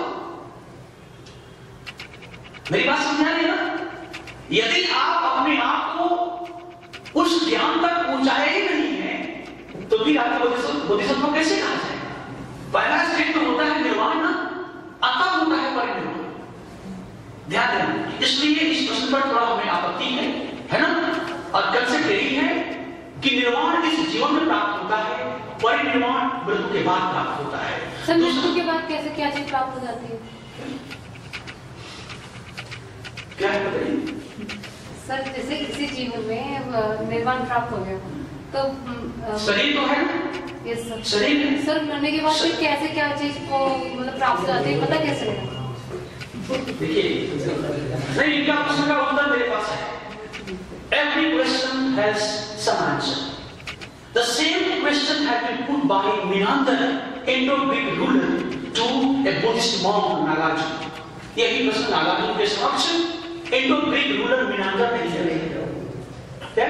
[SPEAKER 1] मेरी बात समझ आ रही है ना? यदि आप अपने आप को उस ज्ञान तक पहुंचाए ही नहीं है, तो फिर आपको बोधिसत्व कैसे कहा जाएगा? पहला स्टेज तो होता है निर्वाण ना, अतः होता है परिनिर्वाण। ध्यान देना, इसलिए इस प्रश्न पर थोड़ा हमें आपत्ति है, है ना? और कंसेप्ट यही है कि निर्वाण इस जीवन में प्राप्त होता है, परिनिर्वाण मृत्यु के बाद प्राप्त होता है।
[SPEAKER 3] सर मृत्यु के बाद कैसे क्या चीज प्राप्त हो जाती है?
[SPEAKER 1] क्या है बताइए?
[SPEAKER 3] सर जैसे किसी जीवन में निर्वाण प्राप्त हो गया तो
[SPEAKER 1] शरीर तो है ना?
[SPEAKER 3] Yes sir.
[SPEAKER 1] शरीर है।
[SPEAKER 3] सर मरने के बाद फिर कैसे क्या चीज को मतलब प्राप्त हो जाती है, पता कैसे लगा?
[SPEAKER 1] देखिए, नहीं, इनका प्रश्न का उत्तर मेरे पास है। Every question has some answer. The same question had been put by Menander, Indo-Greek ruler, to a Buddhist monk Nagarjuna. यही प्रश्न नागार्जुन के समक्ष इंडो-ग्रीक रूलर मीनांदर ने किया। क्या?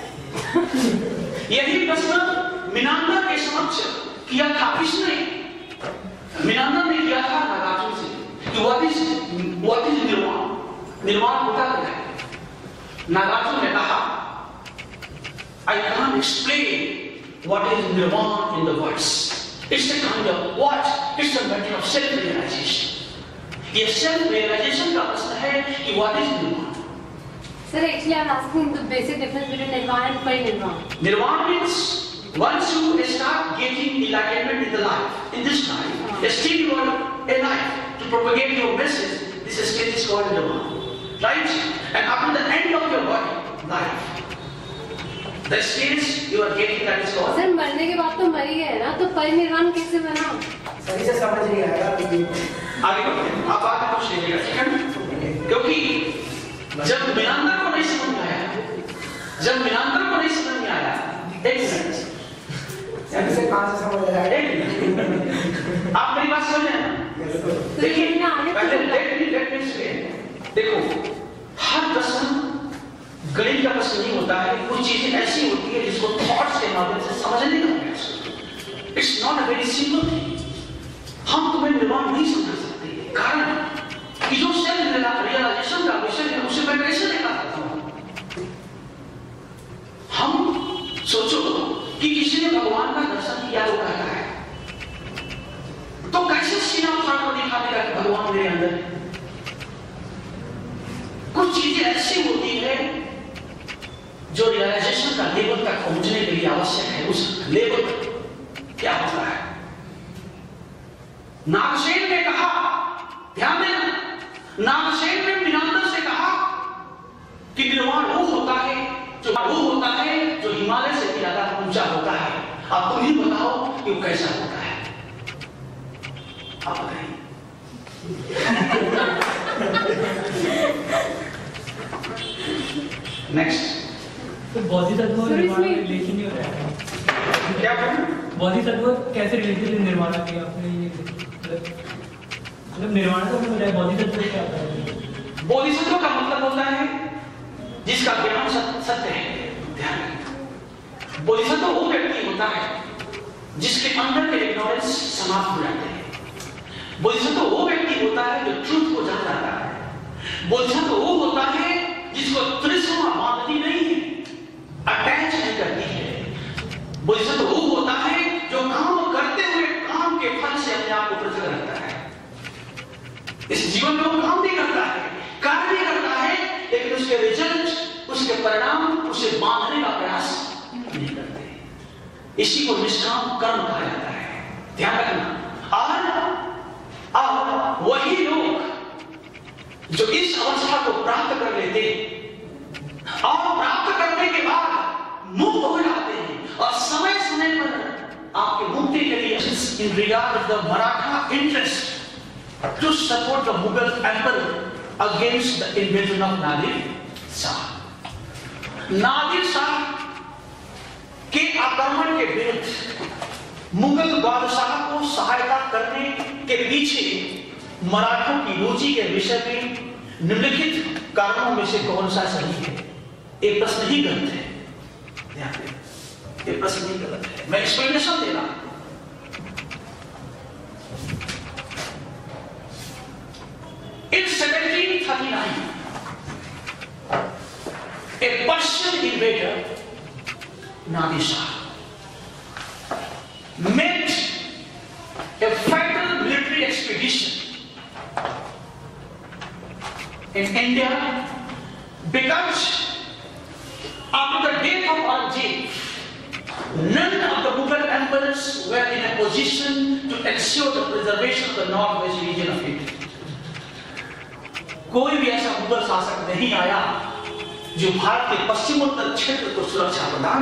[SPEAKER 1] यही प्रश्न मीनांदर के समक्ष किया था किसने? मीनांदर ने किया था नागार्जुन से कि व्हाट इज व्हाट इज निर्वाण? निर्वाण होता क्या है? नागार्जुन ने कहा, I can't explain what is nirvana in the words. It's a kind of what? It's a matter of self-realization. ये सेल्फ रियलाइजेशन का प्रश्न है कि what is nirvana?
[SPEAKER 3] Sir actually I am asking the basic difference between nirvana and parinirvana.
[SPEAKER 1] Nirvana means once you start getting enlightenment in the life, in this life, still you are alive to propagate your message. This stage is called nirvana, right? And after the end of your body life, the stage you are getting that is called.
[SPEAKER 3] Sir मरने के बाद तो मर ही गए ना, तो परिनिर्वाण कैसे बना?
[SPEAKER 6] सही से समझ नहीं आएगा।
[SPEAKER 1] आगे बढ़ते हैं, आप आगे कुछ लीजिएगा, ठीक है? क्योंकि जब मीनांदर को नहीं समझ में आया, जब मीनांदर को नहीं समझ में आया, एक मिनट,
[SPEAKER 6] सही से कहां से समझ आया?
[SPEAKER 1] एक मिनट, आप मेरी बात समझ रहे हैं? देखिए, पहले लेट मी लेट मी से देखो, हर प्रश्न गणित का प्रश्न नहीं होता है, कुछ चीजें ऐसी होती है जिसको थॉट्स के माध्यम से समझने का प्रयास करते हैं। It's not a very simple thing. हम तुम्हें निर्वाण नहीं समझ सकते, कारण कि जो सेल्फ रियलाइजेशन का विषय है उसे मैं कैसे देखा सकता हूं? हम सोचो कि किसी ने भगवान का दर्शन किया, वो कहता है, तो कैसे सीना फाड़ को दिखा देगा कि भगवान मेरे अंदर है? कुछ चीजें ऐसी होती है जो रियलाइजेशन का लेवल तक पहुंचने के लिए आवश्यक है। उस लेवल क्या होता है? नागसेन ने कहा, ध्यान देना, नागसेन ने मीनांदर से कहा कि निर्वाण वो होता है जो वो होता है जो हिमालय से भी ज्यादा ऊंचा होता है। अब तुम ही बताओ कि वो कैसा होता है? आप बताइए। नेक्स्ट,
[SPEAKER 7] तो बोधिसत्व और निर्वाण में रिलेशन नहीं हो रहा है?
[SPEAKER 1] क्या करें?
[SPEAKER 7] बोधिसत्व कैसे रिलेटेड है निर्वाण के? आपने ये मतलब निर्वाण का मतलब है, बोधिसत्व क्या होता है?
[SPEAKER 1] बोधिसत्व का मतलब होता है जिसका ज्ञान सत्य है। ध्यान रखना, बोधिसत्व वो व्यक्ति होता है जिसके अंदर के इग्नोरेंस समाप्त हो जाते हैं। बोधिसत्व वो व्यक्ति होता है जो ट्रुथ को जान जाता है। बोधिसत्व वो होता है जिसको तृष्णा बांधती नहीं है, अटैच नहीं करती है। बोधिसत्व वो होता है जो काम करते हुए काम के फल से अपने आप को पृथक रखता है। इस जीवन में वो काम नहीं करता है, कार्य नहीं करता है, लेकिन उसके रिजल्ट, उसके परिणाम उसे बांधने का प्रयास नहीं करते। इसी को निष्काम कर्म कहा जाता है। ध्यान रखना। और अब वही लोग जो इस अवस्था को प्राप्त कर लेते और प्राप्त करने के बाद मुक्त हो जाते हैं और समय समय पर आपके मुक्ति के लिए in regard of the Maratha interest to support the Mughal emperor against the invasion of Nadir Shah. Nadir Shah के आक्रमण के विरुद्ध मुगल बादशाह को सहायता करने के पीछे मराठों की रुचि के विषय में निम्नलिखित कारणों में से कौन सा सही है? एक प्रश्न ही गलत है, एक प्रश्न ही गलत है। मैं एक्सप्लेनेशन दे रहा हूं। In seventeen thirty-nine, a Persian invader, Nadir Shah, made a fatal military expedition in India because after the death of Aurangzeb, none of the Mughal emperors were in a position to ensure the preservation of the northwest region of India. कोई भी ऐसा मुगल शासक नहीं आया जो भारत के पश्चिमोत्तर क्षेत्र को सुरक्षा प्रदान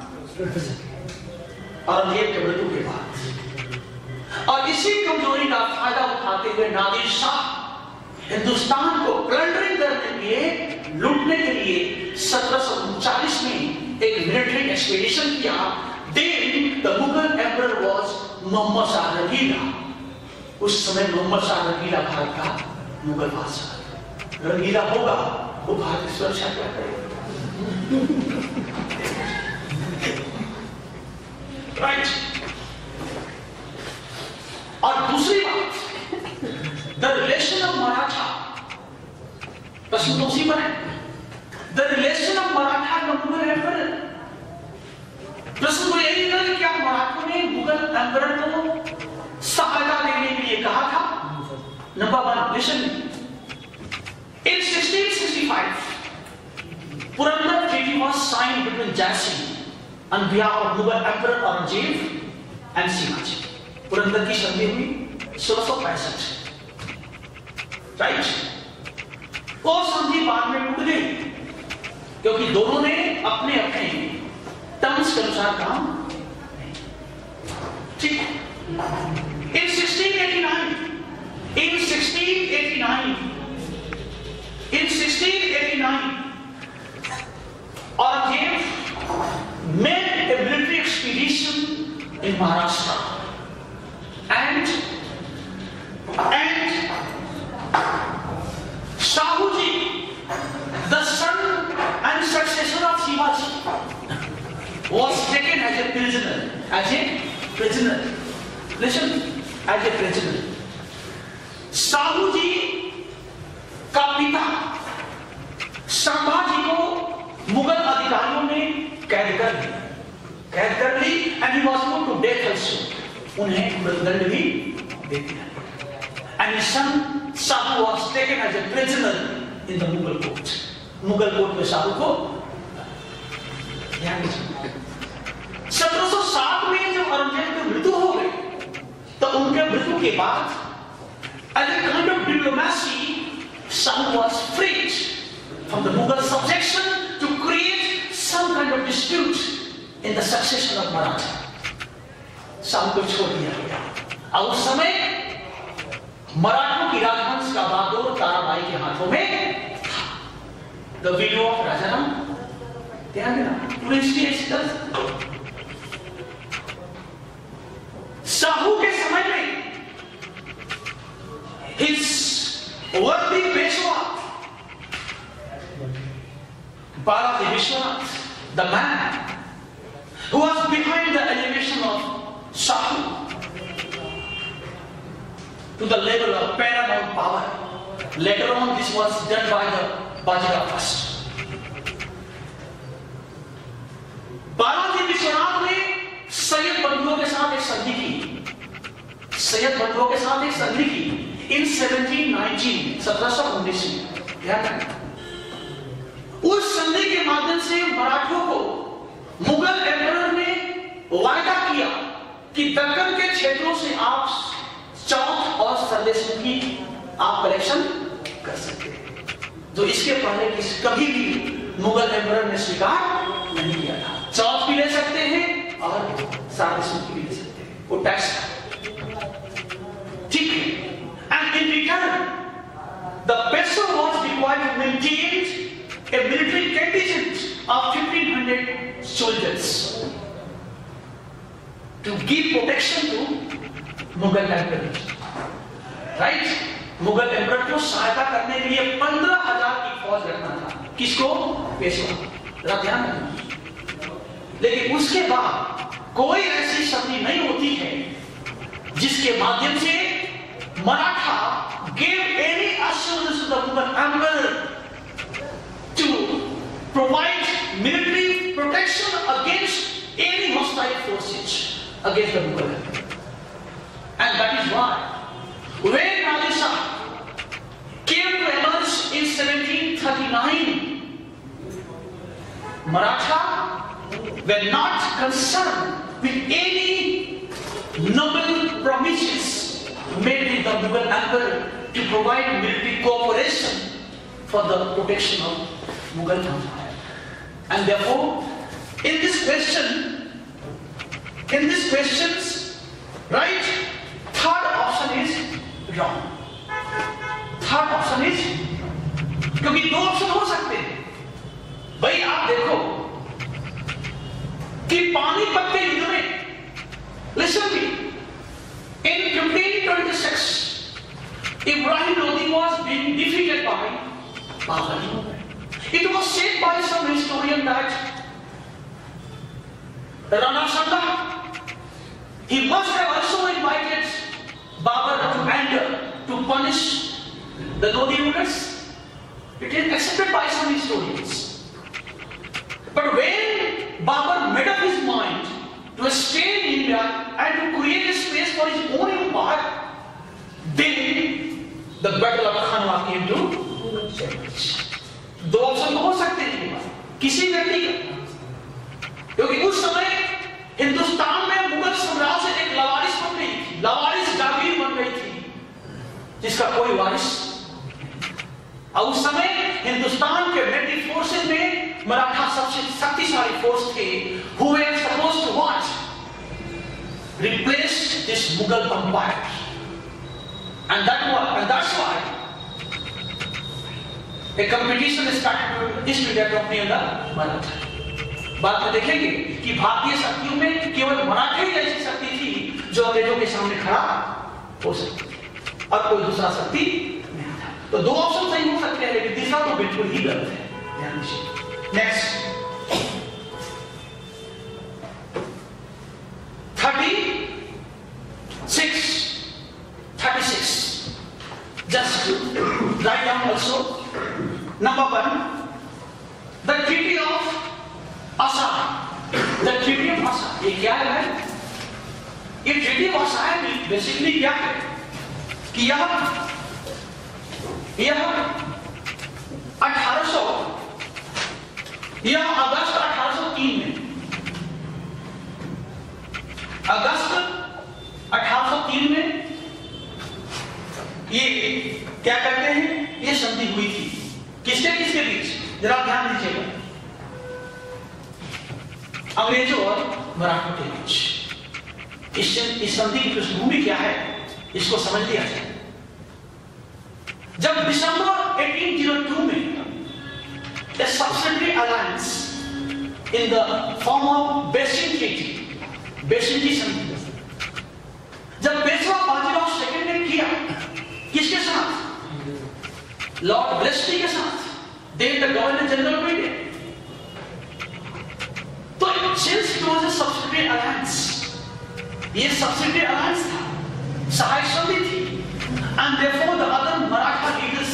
[SPEAKER 1] औरंगजेब के मृत्यु के बाद, और इसी कमजोरी का फायदा उठाते हुए नादिर शाह हिंदुस्तान को प्लंडरिंग करने के लिए, लूटने के लिए सत्रह सौ उनचालीस में एक मिलिट्री एक्सपीडिशन किया। Then the Mughal emperor was Mohammad Shah Rangeela. उस समय मोहम्मद शाह रंगीला भारत का मुगल बादशाह। रंगीला होगा वो भारत की सुरक्षा क्या करेगा? राइट। और दूसरी बात, द रिलेशन ऑफ मराठा, प्रश्न तो उसी पर है, the relation of Maratha and Mughal emperor. प्रश्न तो यही था कि क्या मराठों ने मुगल एम्परर को सहायता देने के लिए कहा था? Number one, listen. In sixteen sixty-five, Purandar Treaty was signed between Jaisin on behalf of Mughal Emperor Aurangzeb and Shivaji. Purandar की संधि हुई सोलह सौ पैंसठ, राइट। वो संधि बाद में टूट गई क्योंकि दोनों ने अपने अपने टर्म्स के अनुसार काम नहीं, ठीक। In sixteen eighty-nine, in sixteen eighty-nine, in sixteen eighty-nine, Aurangzeb made a military expedition in Maharashtra, and and Shahuji, the son and successor of Shivaji, was taken as a prisoner, as a prisoner. Listen, as a prisoner. Shahuji का पिता संभाजी को मुगल अधिकारियों ने कैद कर लिया, कैद कर ली, and he was put to death also. उन्हें मृत्युदंड भी दे दिया, and his son Shahu was taken as a prisoner in the Mughal court. Mughal court में शाहू को सत्रह सौ सात में जब औरंगजेब की मृत्यु हो गई, तो उनके मृत्यु के बाद as a kind of diplomacy, Shahu was freed from the Mughal subjection to create some kind of dispute in the succession of Maratha. Shahu को छोड़ दिया गया, और उस समय मराठों की राजवंश का बागडोर ताराबाई के हाथों में था। The widow of Rajaram, ध्यान देना, पूरी स्टेज दस। शाहू के समय में his worthy Peshwa, Balaji Vishwanath, the man who was behind the elevation of Shahu to the level of paramount power. Later on, this was done by the Bajirao first. Balaji Vishwanath ने सैयद बंधुओं के साथ एक संधि की, सैयद बंधुओं के साथ एक संधि की in seventeen nineteen, सत्रह सौ उन्नीस में। ध्यान रखना, उस संधि के माध्यम से मराठों को मुगल एम्परर ने वायदा किया कि दक्कन के क्षेत्रों से आप चौथ और संदेशों की आप कलेक्शन कर सकते हैं, जो इसके पहले किस कभी भी मुगल एम्परर ने स्वीकार नहीं किया था। चौथ भी ले सकते हैं और संदेशों की भी ले सकते हैं, वो टैक्स था। of fifteen hundred soldiers to give protection to Mughal emperor. Right? Mughal emperor को सहायता करने के लिए पंद्रह हजार की फौज रखना था। किसको? पेशवा। ध्यान रखना। लेकिन उसके बाद कोई ऐसी संधि नहीं होती है जिसके माध्यम से Maratha gave any assurance to the Mughal emperor to provide military protection against any hostile forces against the Mughal emperor. And that is why when Nadir Shah came to emerge in seventeen thirty-nine, Maratha were not concerned with any noble promises made with the Mughal emperor to provide military cooperation for the protection of Mughal empire. And therefore, in this question, in these questions, right, third option is wrong. Third option is, क्योंकि दो option हो सकते हैं। भाई आप देखो कि पानीपत के युद्ध में, listen me, in fifteen twenty-six, Ibrahim Lodi was being defeated by Babur. It was said by some historian that Rana Sanga, he must have also invited Babur to anger, to punish the Lodi rulers. It is accepted by some historians. But when Babur made up his mind to stay in India and to create a space for his own empire, then the battle of Khanwa came to emerge. दो option तो हो सकते हैं किसी व्यक्ति का, क्योंकि उस समय हिंदुस्तान में मुगल साम्राज्य से एक लवारिस बन गई थी, लवारिस जागीर बन गई थी जिसका कोई वारिस। और उस समय हिंदुस्तान के मिलिट्री फोर्सेस में मराठा सबसे शक्तिशाली फोर्स थे, who were supposed to what? Replace this Mughal empire. And that was, and that's why a competition started to distribute company in the Maratha. बाद में देखेंगे कि भारतीय शक्तियों में केवल मराठा ही ऐसी शक्ति थी जो अंग्रेजों के सामने खड़ा हो सकती और कोई दूसरा शक्ति नहीं था। तो दो ऑप्शन सही हो सकते हैं, लेकिन तीसरा तो बिल्कुल ही गलत है। ध्यान दीजिए। Next thirty six thirty six just write down also. Number one, the treaty of Assam. The treaty of Assam ये क्या है? ये ट्रीटी ऑफ आसाम बेसिकली क्या है कि यह यह अठारह सौ यह अगस्त अठारह सौ तीन में अगस्त अठारह सौ तीन में ये क्या कहते हैं, ये संधि हुई थी। किसके किसके बीच? जरा ध्यान दीजिएगा, अंग्रेजों और मराठों के बीच। इस इस संधि की पृष्ठभूमि क्या है इसको समझ लिया जाए। जब दिसंबर अठारह सौ दो में a subsidiary alliance in the form of Bassein treaty, Bassein की संधि, जब पेशवा बाजीराव सेकंड ने किया, किसके साथ? लॉर्ड ब्लेस्ली के साथ, then the governor general of India. तो since it was a subsidiary alliance, ये subsidiary alliance था, सहायक संधि थी, and therefore the other Maratha leaders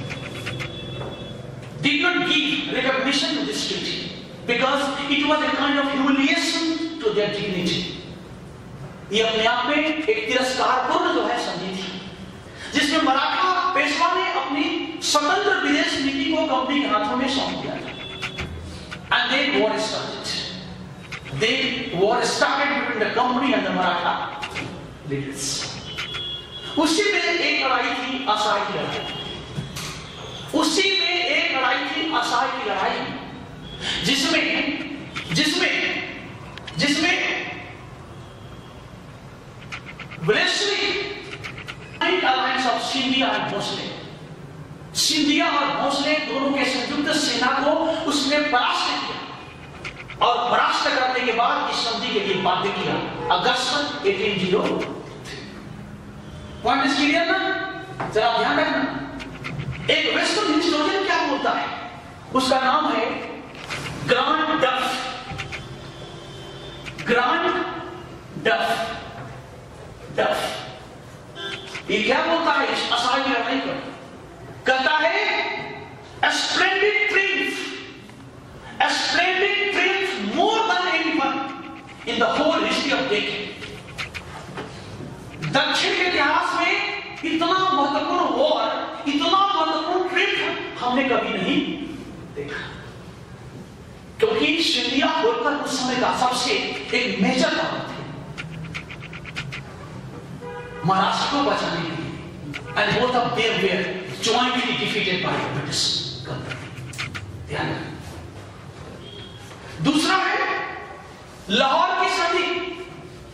[SPEAKER 1] did not give recognition to this treaty because it was a kind of humiliation to their dignity. ये अपने आप में एक तिरस्कारपूर्ण जो है संधि थी, जिसमें मराठा पेशवा ने अपनी स्वतंत्र विदेश नीति को कंपनी के हाथों में सौंप दिया था। And then war started. Then war started between the company and the Maratha leaders. उसी में एक लड़ाई थी असहाय की लड़ाई, उसी में एक लड़ाई थी असहाय की लड़ाई, जिसमें जिसमें जिसमें ब्लेस्ली अलायंस ऑफ सिंधिया और भोसले, सिंधिया और भोसले दोनों के संयुक्त सेना को उसने परास्त किया। और परास्त करने के बाद इस संधि के लिए बाध्य किया अगस्त अठारह सौ तीन। पॉइंट क्लियर ना? जरा ध्यान रखना। एक वेस्टर्न हिस्टोरियन क्या बोलता है, उसका नाम है ग्रांड डफ। ग्रांड डफ डफ ये क्या बोलता है इस असहाय लड़ाई पर? कहता है splendid triumph, a splendid triumph more than anyone in the whole history of decade. दक्षिण के इतिहास में इतना महत्वपूर्ण वॉर, इतना महत्वपूर्ण ट्रिप हमने कभी नहीं देखा, क्योंकि सिंधिया होलकर उस समय का सबसे एक मेजर पावर थे महाराष्ट्र को बचाने के लिए, and both of them were jointly defeated by the British government. ध्यान रखना। दूसरा है लाहौर की संधि।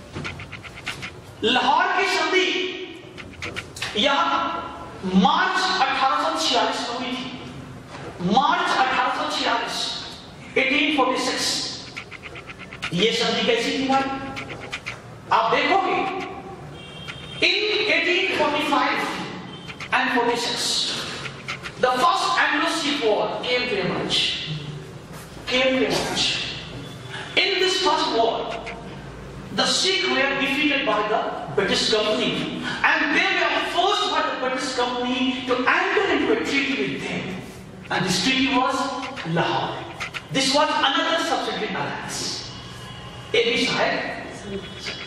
[SPEAKER 1] लाहौर की संधि यह मार्च अठारह सौ छियालीस को हुई थी। मार्च अठारह सौ छियालीस अठारह सौ छियालीस। यह संधि कैसी थी भाई? आप देखोगे in अठारह सौ पैंतालीस and forty-six, the first Anglo-Sikh war came to emerge. Came to emerge. In this first war, the Sikh were defeated by the British company, and they were forced by the British company to enter into a treaty with them. And this treaty was Lahore. This was another subsidiary alliance. A B है।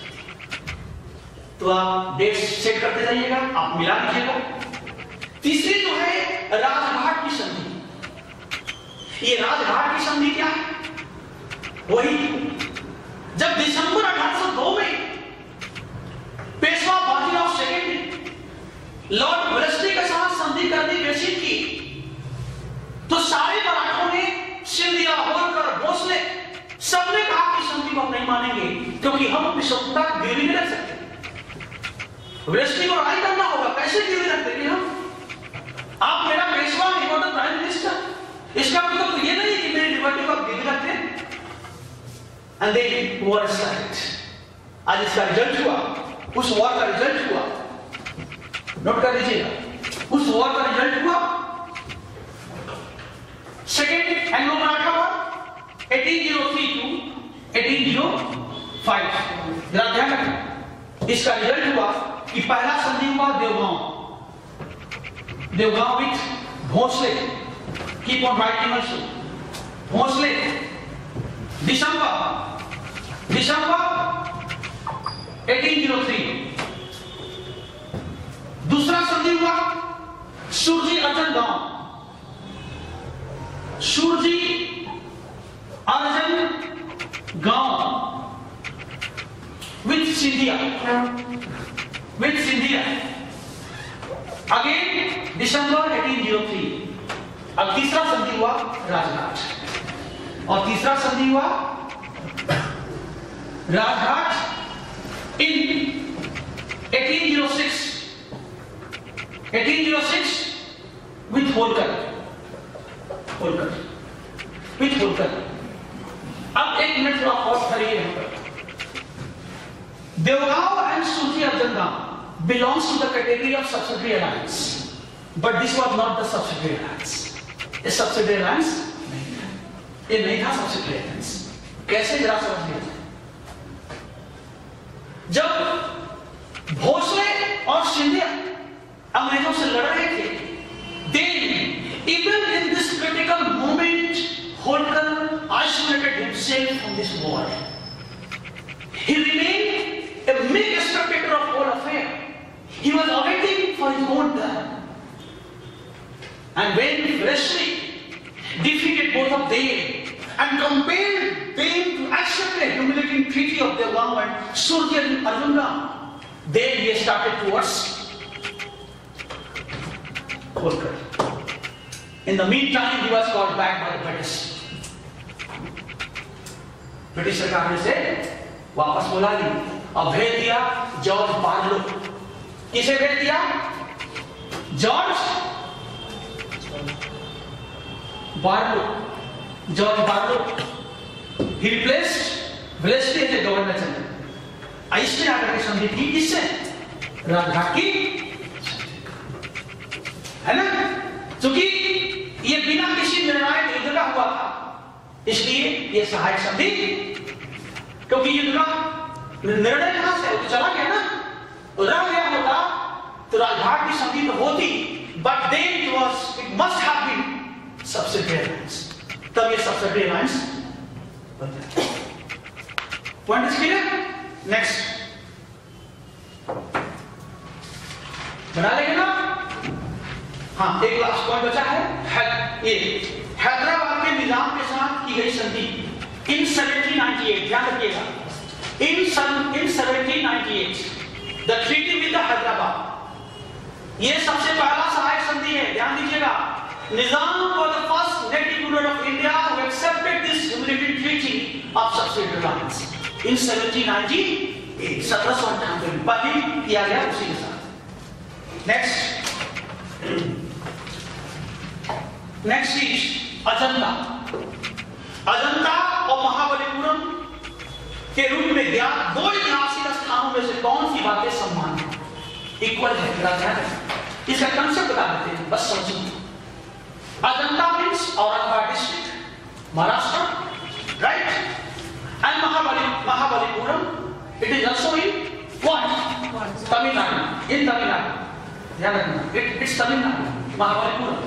[SPEAKER 1] तो आप date set करते जाइएगा, आप मिला लीजिएगा। तीसरी जो है राजघाट की संधि। ये राजघाट की संधि क्या है? वही जब दिसंबर अठारह सौ दो में पेशवा बाजीराव सेकंड ने लॉर्ड वेलेस्ली के साथ संधि करने की घोषित की, तो सारे मराठों ने, सिंधिया, होलकर, भोसले, सबने कहा कि संधि को हम नहीं मानेंगे, क्योंकि हम अपनी स्वतंत्रता को गिरवी नहीं रख सकते। वेलेस्ली को लड़ाई करना होगा, कैसे गिरवी रख देंगे हम? आप मेरा Peshwa, you are the prime minister. इसका मतलब तो ये नहीं कि मेरी लिबर्टी को आप गिरवी रख दें। And then war started. आज इसका रिजल्ट हुआ, उस वॉर का रिजल्ट हुआ, नोट कर लीजिएगा, उस वॉर का रिजल्ट हुआ सेकेंड एंग्लो मराठा वॉर अठारह सौ तीन टू अठारह सौ पाँच। जरा ध्यान रखना, इसका रिजल्ट हुआ कि पहला संधि हुआ Devgaon. Devgaon with Bhosle, keep on writing also, Bhosle, दिसंबर दिसंबर अठारह सौ तीन। दूसरा संधि हुआ सूरजी अर्जन गांव, Surji Arjangaon with Scindia, with Scindia again दिसंबर अठारह सौ तीन। अब तीसरा संधि हुआ राजघाट, और तीसरा संधि हुआ राजघाट इन अठारह सौ छह, अठारह सौ छह विथ होलकर, होलकर विथ होलकर। अब एक मिनट थोड़ा और ठहरिए यहां पर। देवगांव एंड सूरजी अर्जन गांव belongs to the category of subsidiary alliance, but this was not the subsidiary alliance. A subsidiary alliance नहीं था, ये नहीं था subsidiary alliance। कैसे जरा समझ लिया जाए। जब भोसले और सिंधिया अंग्रेजों से लड़ रहे थे, then even in this critical moment, Holkar isolated himself from this war. He remained a meek spectator of whole affair. He was awaiting for his own turn. And when Wesley defeated both of them and compelled them to accept a humiliating treaty of their government, Surji and Arjuna, then he started towards Holkar. In the meantime, he was called back by the British. British सरकार ने से वापस बुला ली और भेज दिया George Barlow. किसे भेज दिया? George Barlow. George Barlow he replaced Velocity as a governor general. इसने आकर के संधि की किससे? राजघाट की, है ना? क्योंकि ये बिना किसी निर्णायक युद्ध का हुआ था, इसलिए ये सहायक संधि, क्योंकि युद्ध का निर्णय कहां से तो चला गया ना, रह गया होता तो राजघाट की संधि तो होती, but then it was it must have been subsidiary alliance, तब ये सब्सिडियरी अलायंस बन गया। Point is clear? नेक्स्ट बना लेंगे ना? हाँ, एक लास्ट पॉइंट बचा है, है ये हैदराबाद के निजाम के साथ की गई संधि इन सेवनटीन नाइंटी एट, ध्यान रखिएगा, इन सन in seventeen ninety eight the treaty with Hyderabad, ये सबसे पहला सहायक संधि है, ध्यान दीजिएगा। Nizam for the first native ruler of India who accepted this humanitarian treaty of subsidiary alliance in seventeen ninety eight, सत्रह सौ अट्ठानवे में पहले किया गया उसी के साथ। Next next is Ajanta. Ajanta और महाबलीपुरम के रूप में ज्ञात दो ऐतिहासिक स्थानों में से कौन सी बातें समान है, इक्वल है? इसका कंसेप्ट बता देते हैं, बस समझिए। Ajanta means Aurangabad district, Maharashtra, right? And Mahabali Mahabalipuram it is also in what? Tamil Nadu, in Tamil Nadu, ध्यान रखना, इट इट्स तमिलनाडु, महाबलीपुरम।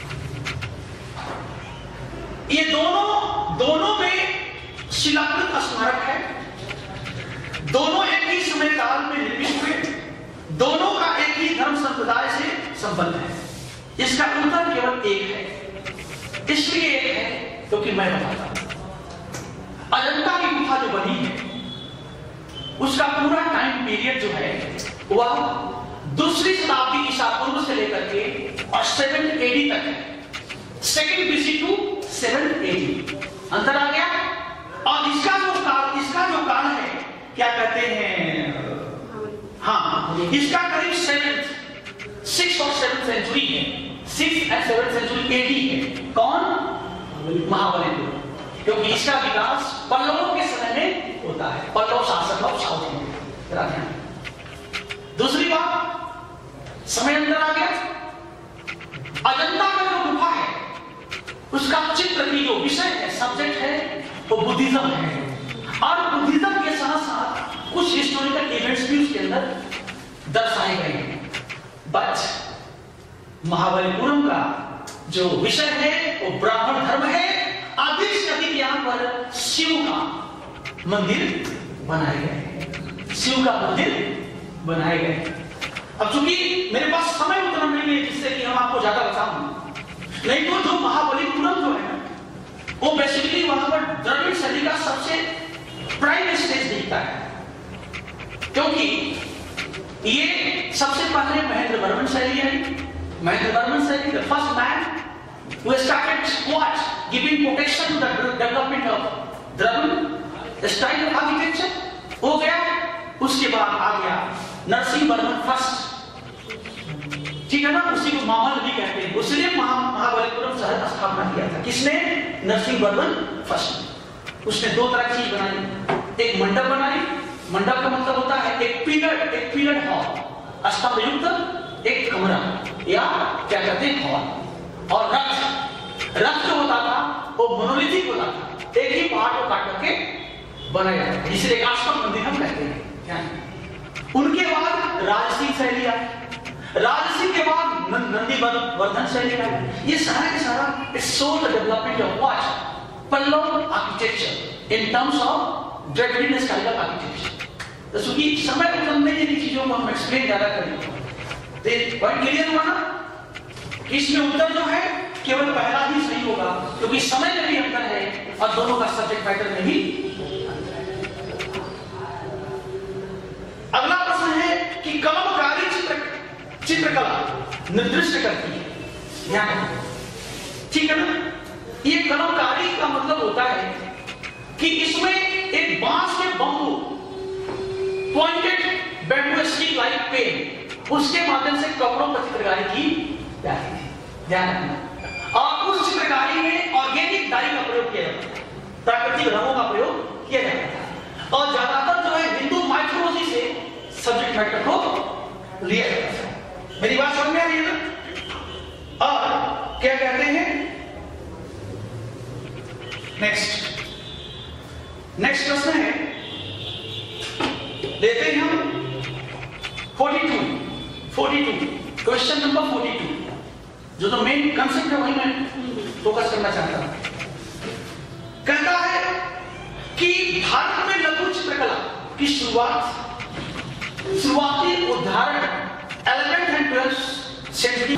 [SPEAKER 1] ये दोनों दोनों में शिलाकृत स्मारक है, दोनों एक ही समय काल में निर्मित हुए, दोनों का एक ही धर्म संप्रदाय से संबंध है। इसका उत्तर केवल एक है, इसलिए एक है क्योंकि मैं बताता हूं। अजंता की गुफा जो बनी है उसका पूरा टाइम पीरियड जो है वह दूसरी शताब्दी ईसा पूर्व से लेकर के और सेवन एडी तक है, second BC to seven AD, अंतर आ गया। और इसका जो काल इसका जो काल है क्या कहते हैं, हाँ, इसका करीब सेवन सिक्स और सेवन सेंचुरी है, six and seven century AD है। कौन? महाबलीपुरम, क्योंकि इसका विकास पल्लवों के समय में होता है, पल्लव शासक ऑफ साउथ इंडिया। दूसरी बात, समय अंदर आ गया। अजंता का जो गुफा है उसका चित्र की जो विषय है, सब्जेक्ट है, वो बुद्धिज्म है, और बुद्धिज्म के साथ साथ कुछ हिस्टोरिकल इवेंट्स भी उसके अंदर दर्शाए गए हैं। बट महाबलीपुरम का जो विषय है वो ब्राह्मण धर्म है। अधिक से अधिक यहाँ पर शिव का मंदिर बनाए गए, शिव का मंदिर बनाए गए। अब चूंकि मेरे पास समय उतना नहीं है जिससे कि हम आपको ज्यादा बताऊं, नहीं तो जो महाबलीपुरम जो है ना वो बेसिकली वहां पर द्रविड़ शैली का सबसे प्राइम स्टेज दिखता है, क्योंकि ये सबसे पहले महेंद्र वर्मन शैली है। महेंद्र वर्मन शैली, the first man who started what giving protection to the development of Dravid style of architecture हो गया। उसके बाद आ गया नरसिंह वर्मन फर्स्ट, ठीक है ना, उसी को मामल भी कहते हैं, उसने महाबलीपुरम शहर स्थापना किया था। किसने? नरसिंह वर्मन फर्स्ट। उसने दो तरह की चीज बनाई, एक मंडप बनाई, मंडप का मतलब होता है एक पीरियड एक पीरियड हॉल, स्तंभ युक्त एक कमरा या क्या कहते हैं हॉल, और रथ रथ जो होता था वो मोनोलिथिक होता था, एक ही पहाड़ को काट करके बनाया जाता था, इसलिए आश्रम मंदिर हम कहते हैं। क्या? उनके बाद राजसी शैली आई, राजसी के बाद नंदी वर्धन शैली आई। ये सारा के सारा it's show the development of what Pallava architecture in terms of Dravidian style of architecture. तो क्योंकि समय को समझने की चीजों को हम एक्सप्लेन ज्यादा करेंगे, तो पॉइंट क्लियर हुआ ना? इसमें उत्तर जो है केवल पहला ही सही होगा, क्योंकि समय में भी अंतर है और दोनों का सब्जेक्ट मैटर में भी। अगला प्रश्न है कि कलमकारी चित्र चित्रकला निर्दिष्ट करती है, ध्यान रखना, ठीक है ना? ये कलमकारी का मतलब होता है कि इसमें एक बांस के bamboo pointed bamboo stick like pen, उसके माध्यम से कपड़ों पर चित्रकारी की जाती है, ध्यान रखना। और उस चित्रकारी में ऑर्गेनिक डाई का प्रयोग किया जाता है, प्राकृतिक रंगों का प्रयोग किया जाता था और ज्यादातर जो है हिंदू माइथोलॉजी से सब्जेक्ट मैटर को लिया जाता था। मेरी बात समझ में आ रही है ना? और क्या कहते हैं नेक्स्ट नेक्स्ट प्रश्न है, लेते हैं हम बयालीस बयालीस क्वेश्चन नंबर बयालीस। जो तो मेन कंसेप्ट है वही मैं फोकस करना चाहता हूं। कहता है कि भारत में लघु चित्रकला की शुरुआत शुरुआती उदाहरण eleventh and twelfth century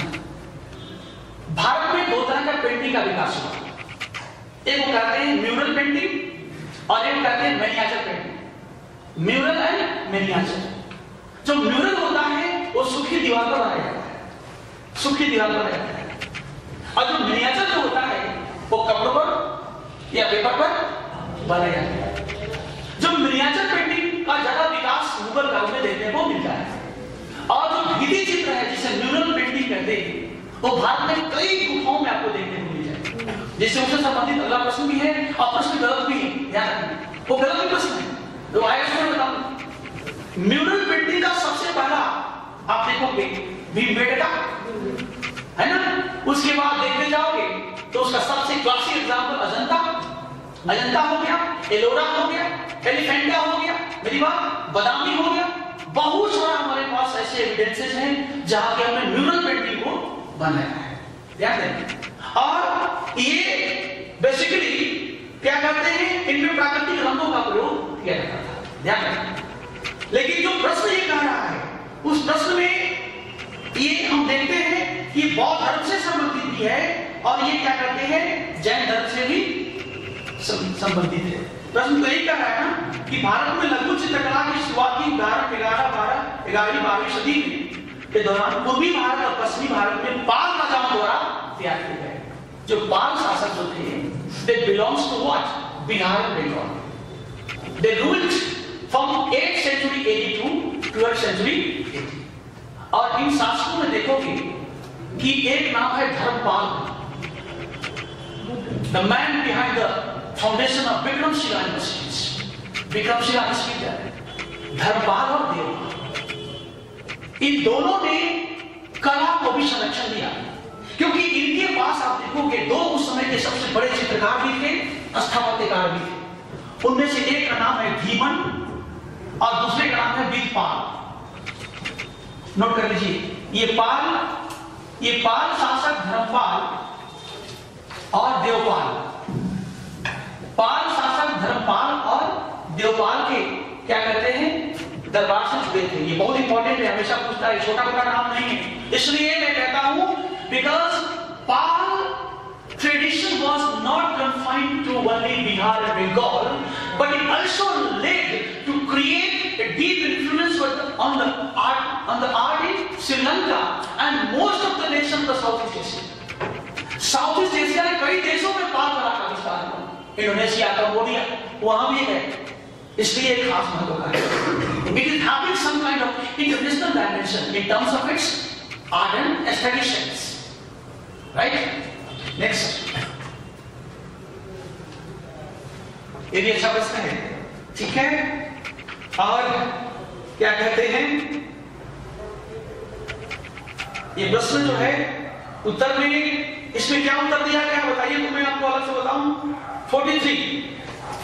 [SPEAKER 1] Bharat में दो तरह का पेंटिंग का विकास हुआ। एक वो कहते हैं म्यूरल पेंटिंग और एक कहते हैं miniature painting. Mural and miniature. जो म्यूरल होता है वो सूखी दीवार पर बनाया जाता है, सूखी दीवार पर बनाया जाता है, और जो मिनिएचर जो होता है वो कपड़ों पर या पेपर पर बनाया जाता है। जो मिनिएचर पेंटिंग का ज्यादा विकास मुगल काल में देखने को मिलता है, और जो भित्ति चित्र है जिसे म्यूरल पेंटिंग कहते हैं वो भारत में कई गुफाओं में आपको देखने को मिल जाएगा। जिससे उससे संबंधित अगला प्रश्न भी है और प्रश्न गलत भी है, ध्यान रखना वो गलत भी प्रश्न है तो आईएएस में बताऊं। म्यूरल पेंटिंग का सबसे पहला आप देखोगे भीमबेटका का है ना, उसके बाद देखते जाओगे तो उसका सबसे क्लासिक एग्जांपल अजंता अजंता हो गया, एलोरा हो गया, एलिफेंटा हो गया, मेरी बात बादामी हो गया। बहुत सारा हमारे पास ऐसे एविडेंसेस हैं जहां के हमने म्यूरल पेंटिंग को बनाया है, ध्यान दें। और ये बेसिकली क्या करते हैं, इनमें प्राकृतिक रंगों का प्रयोग किया जाता था, ध्यान दें। लेकिन जो प्रश्न ये कह रहा है उस प्रश्न में ये हम देखते हैं कि बौद्ध धर्म से संबंधित भी है और ये क्या करते हैं जैन धर्म से भी संबंधित है। प्रश्न तो यही कह रहा है ना कि भारत में लघु चित्रकला की शुरुआत की ग्यारह ग्यारह बारह ग्यारहवीं बारहवीं सदी में के दौरान पूर्वी भारत और पश्चिमी भारत में पाल राजाओं द्वारा तैयार किए गए। जो पाल शासक जो थे they belongs to what? Bihar and Bengal. They ruled from eighth century A D to twelfth century A D. और इन शासकों में देखोगे कि एक नाम है Dharmapal, the man behind the foundation of Vikramshila university, Vikramshila विश्वविद्यालय, धर्मपाल और देवपाल, इन दोनों ने कला को भी संरक्षण दिया क्योंकि इनके पास आप देखोगे दो उस समय के सबसे बड़े चित्रकार भी थे, स्थापत्यकार भी थे। उनमें से एक का नाम है धीमन और दूसरे का नाम है वीरपाल। नोट कर लीजिए, ये पाल ये पाल शासक धर्मपाल और देवपाल, पाल शासक धर्मपाल और देवपाल के क्या कहते हैं दरबार से जुड़े थे। ये बहुत इंपॉर्टेंट है, हमेशा पूछता है, छोटा मोटा नाम नहीं है। इसलिए मैं कहता हूं because Pal tradition was not confined to only Bihar and Bengal, but it also led to create a deep influence on the art on the art in Sri Lanka and most of the nations of Southeast Asia. Southeast Asia के कई देशों में पाल कला का विस्तार हुआ, Indonesia, Cambodia, वहां भी है, इसलिए एक खास महत्व है। It is having some kind of international dimension in terms of its art and aesthetics. Right? Next. ये भी अच्छा प्रश्न है, ठीक है। और क्या कहते हैं, ये प्रश्न जो है उत्तर में इसमें क्या उत्तर दिया गया बताइए, तो मैं आपको अलग से बताऊं। तैंतालीस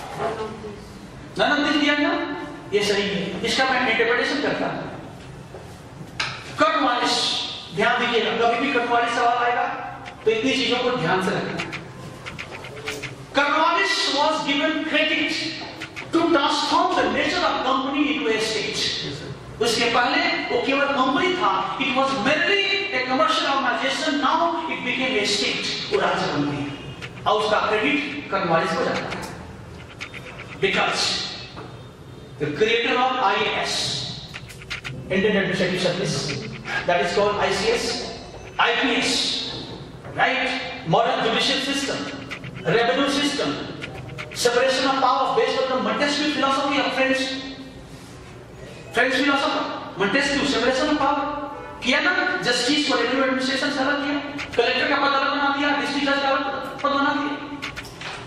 [SPEAKER 1] नन दिया ना, ये सही है, इसका मैं इंटरप्रिटेशन करता हूं। कर्टवालिस, ध्यान दीजिएगा, कभी भी कर्टवालिस सवाल आएगा तो इतनी चीजों को ध्यान से रखना। कर्टवालिस was given credit to transform the nature of company into a state. उसके पहले वो केवल कंपनी था, it was merely a commercial organization, now it became a state, वो राज्य बन गई, और उसका क्रेडिट कर्टवालिस को जाता है। Because the creator of I A S, Indian Administrative Service, that is called I C S, I P S, right? Modern judicial system, revenue system, separation of power based on the Montesquieu philosophy of French, French philosopher, Montesquieu, separation of power किया ना, justice को revenue administration से अलग किया, collector का पद अलग बना दिया, डिस्ट्रिक्ट जज का पद बना दिया।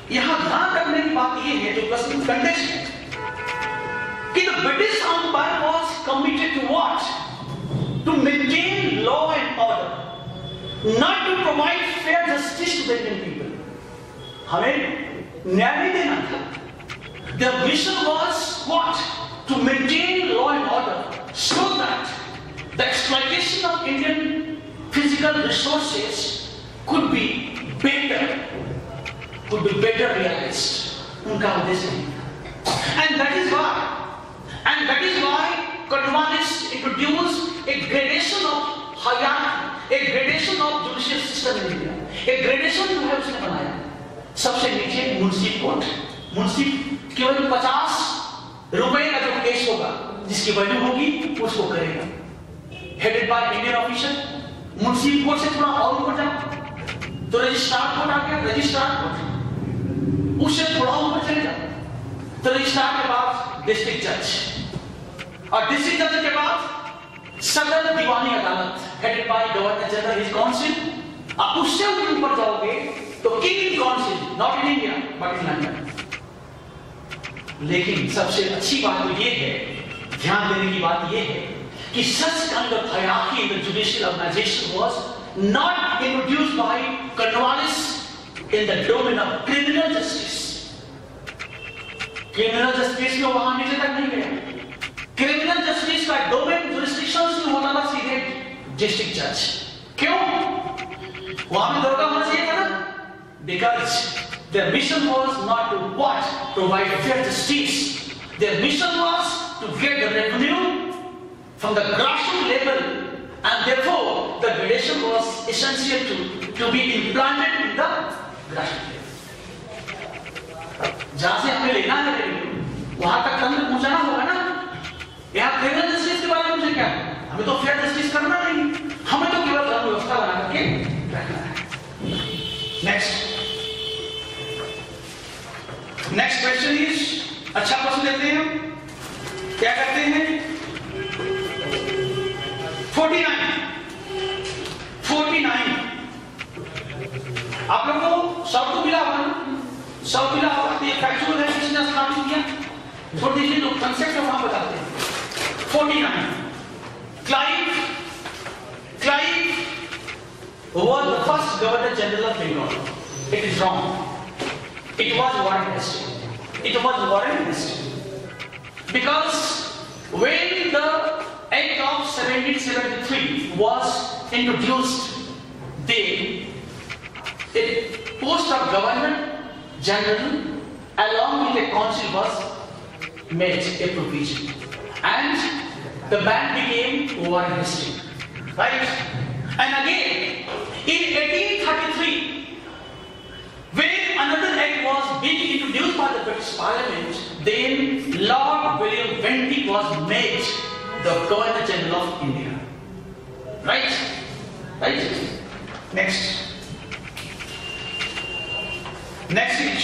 [SPEAKER 1] यहां ध्यान रखने की बात यह है, जो प्रश्न कंटेक्स्ट है, कि the British Empire was committed to what? To maintain law and order, not to provide fair justice to the Indian people. हमें न्याय नहीं देना था. Their mission was what? To maintain law and order, so that the exploitation of Indian physical resources could be better, could be better realized. उनका उद्देश्य नहीं था. And that is why, and that is why Cornwallis introduced a gradation of hierarchy, a gradation of judicial system in India. A gradation जो है उसने बनाया. सबसे नीचे मुंसिफ कोर्ट. मुंसिफ केवल पचास रुपए का जो केस होगा, जिसकी वैल्यू होगी, उसको करेगा. Headed by Indian officer. Munsif court से थोड़ा और ऊपर जाओ तो रजिस्ट्रार कोर्ट आ गया. रजिस्ट्रार कोर्ट उससे थोड़ा ऊपर चले जाओ तो रजिस्ट्रार के बाद डिस्ट्रिक्ट जज, और डिस्ट्रिक्ट जज के बाद Sadar Diwani Adalat headed by governor general his council. अब उससे ऊपर जाओगे तो king council, not in India but in London. लेकिन सबसे अच्छी बात तो ये है, ध्यान देने की बात ये है, कि such kind of hierarchy in the judicial organization was not introduced by Cornwallis in the domain of criminal justice. Criminal justice में वहां नीचे तक नहीं गया. Criminal justice का domain jurisdiction से होता था सीधे district judge. क्यों? वहां भी दरोगा होना चाहिए था ना? Because their mission was not to what? Provide fair justice. Their mission was to get the revenue from the grassroots level, and therefore the gradation was essential to, to be implanted in the grassroots level. जहां से हमें लेना है revenue, वहां तक हमें पहुंचाना होगा ना. यहाँ criminal justice के बारे में मुझे क्या? हमें तो fair justice करना नहीं, हमें तो केवल कानून व्यवस्था बना करके रखना है. Next. Next question is, अच्छा प्रश्न लेते हैं हम. क्या करते हैं? forty-nine. forty-nine. आप लोगों को सब तो मिला होगा ना? सब मिला होगा. तो ये फैक्चुअल है, किसने स्थापित किया? थोड़ी देर लोग कंसेप्ट वहां बताते हैं. forty-nine. Clive, Clive was the first Governor General of Bengal. It is wrong. It was Warren Hastings. It was Warren Hastings. Because when the Act of seventeen seventy-three was introduced, then a post of Governor General along with a council was made a provision, and the man became Warren Hastings. Right? And again, in eighteen thirty-three, when another act was being introduced by the British Parliament, then Lord William Bentinck was made the Governor General of India. Right? Right? Next. Next is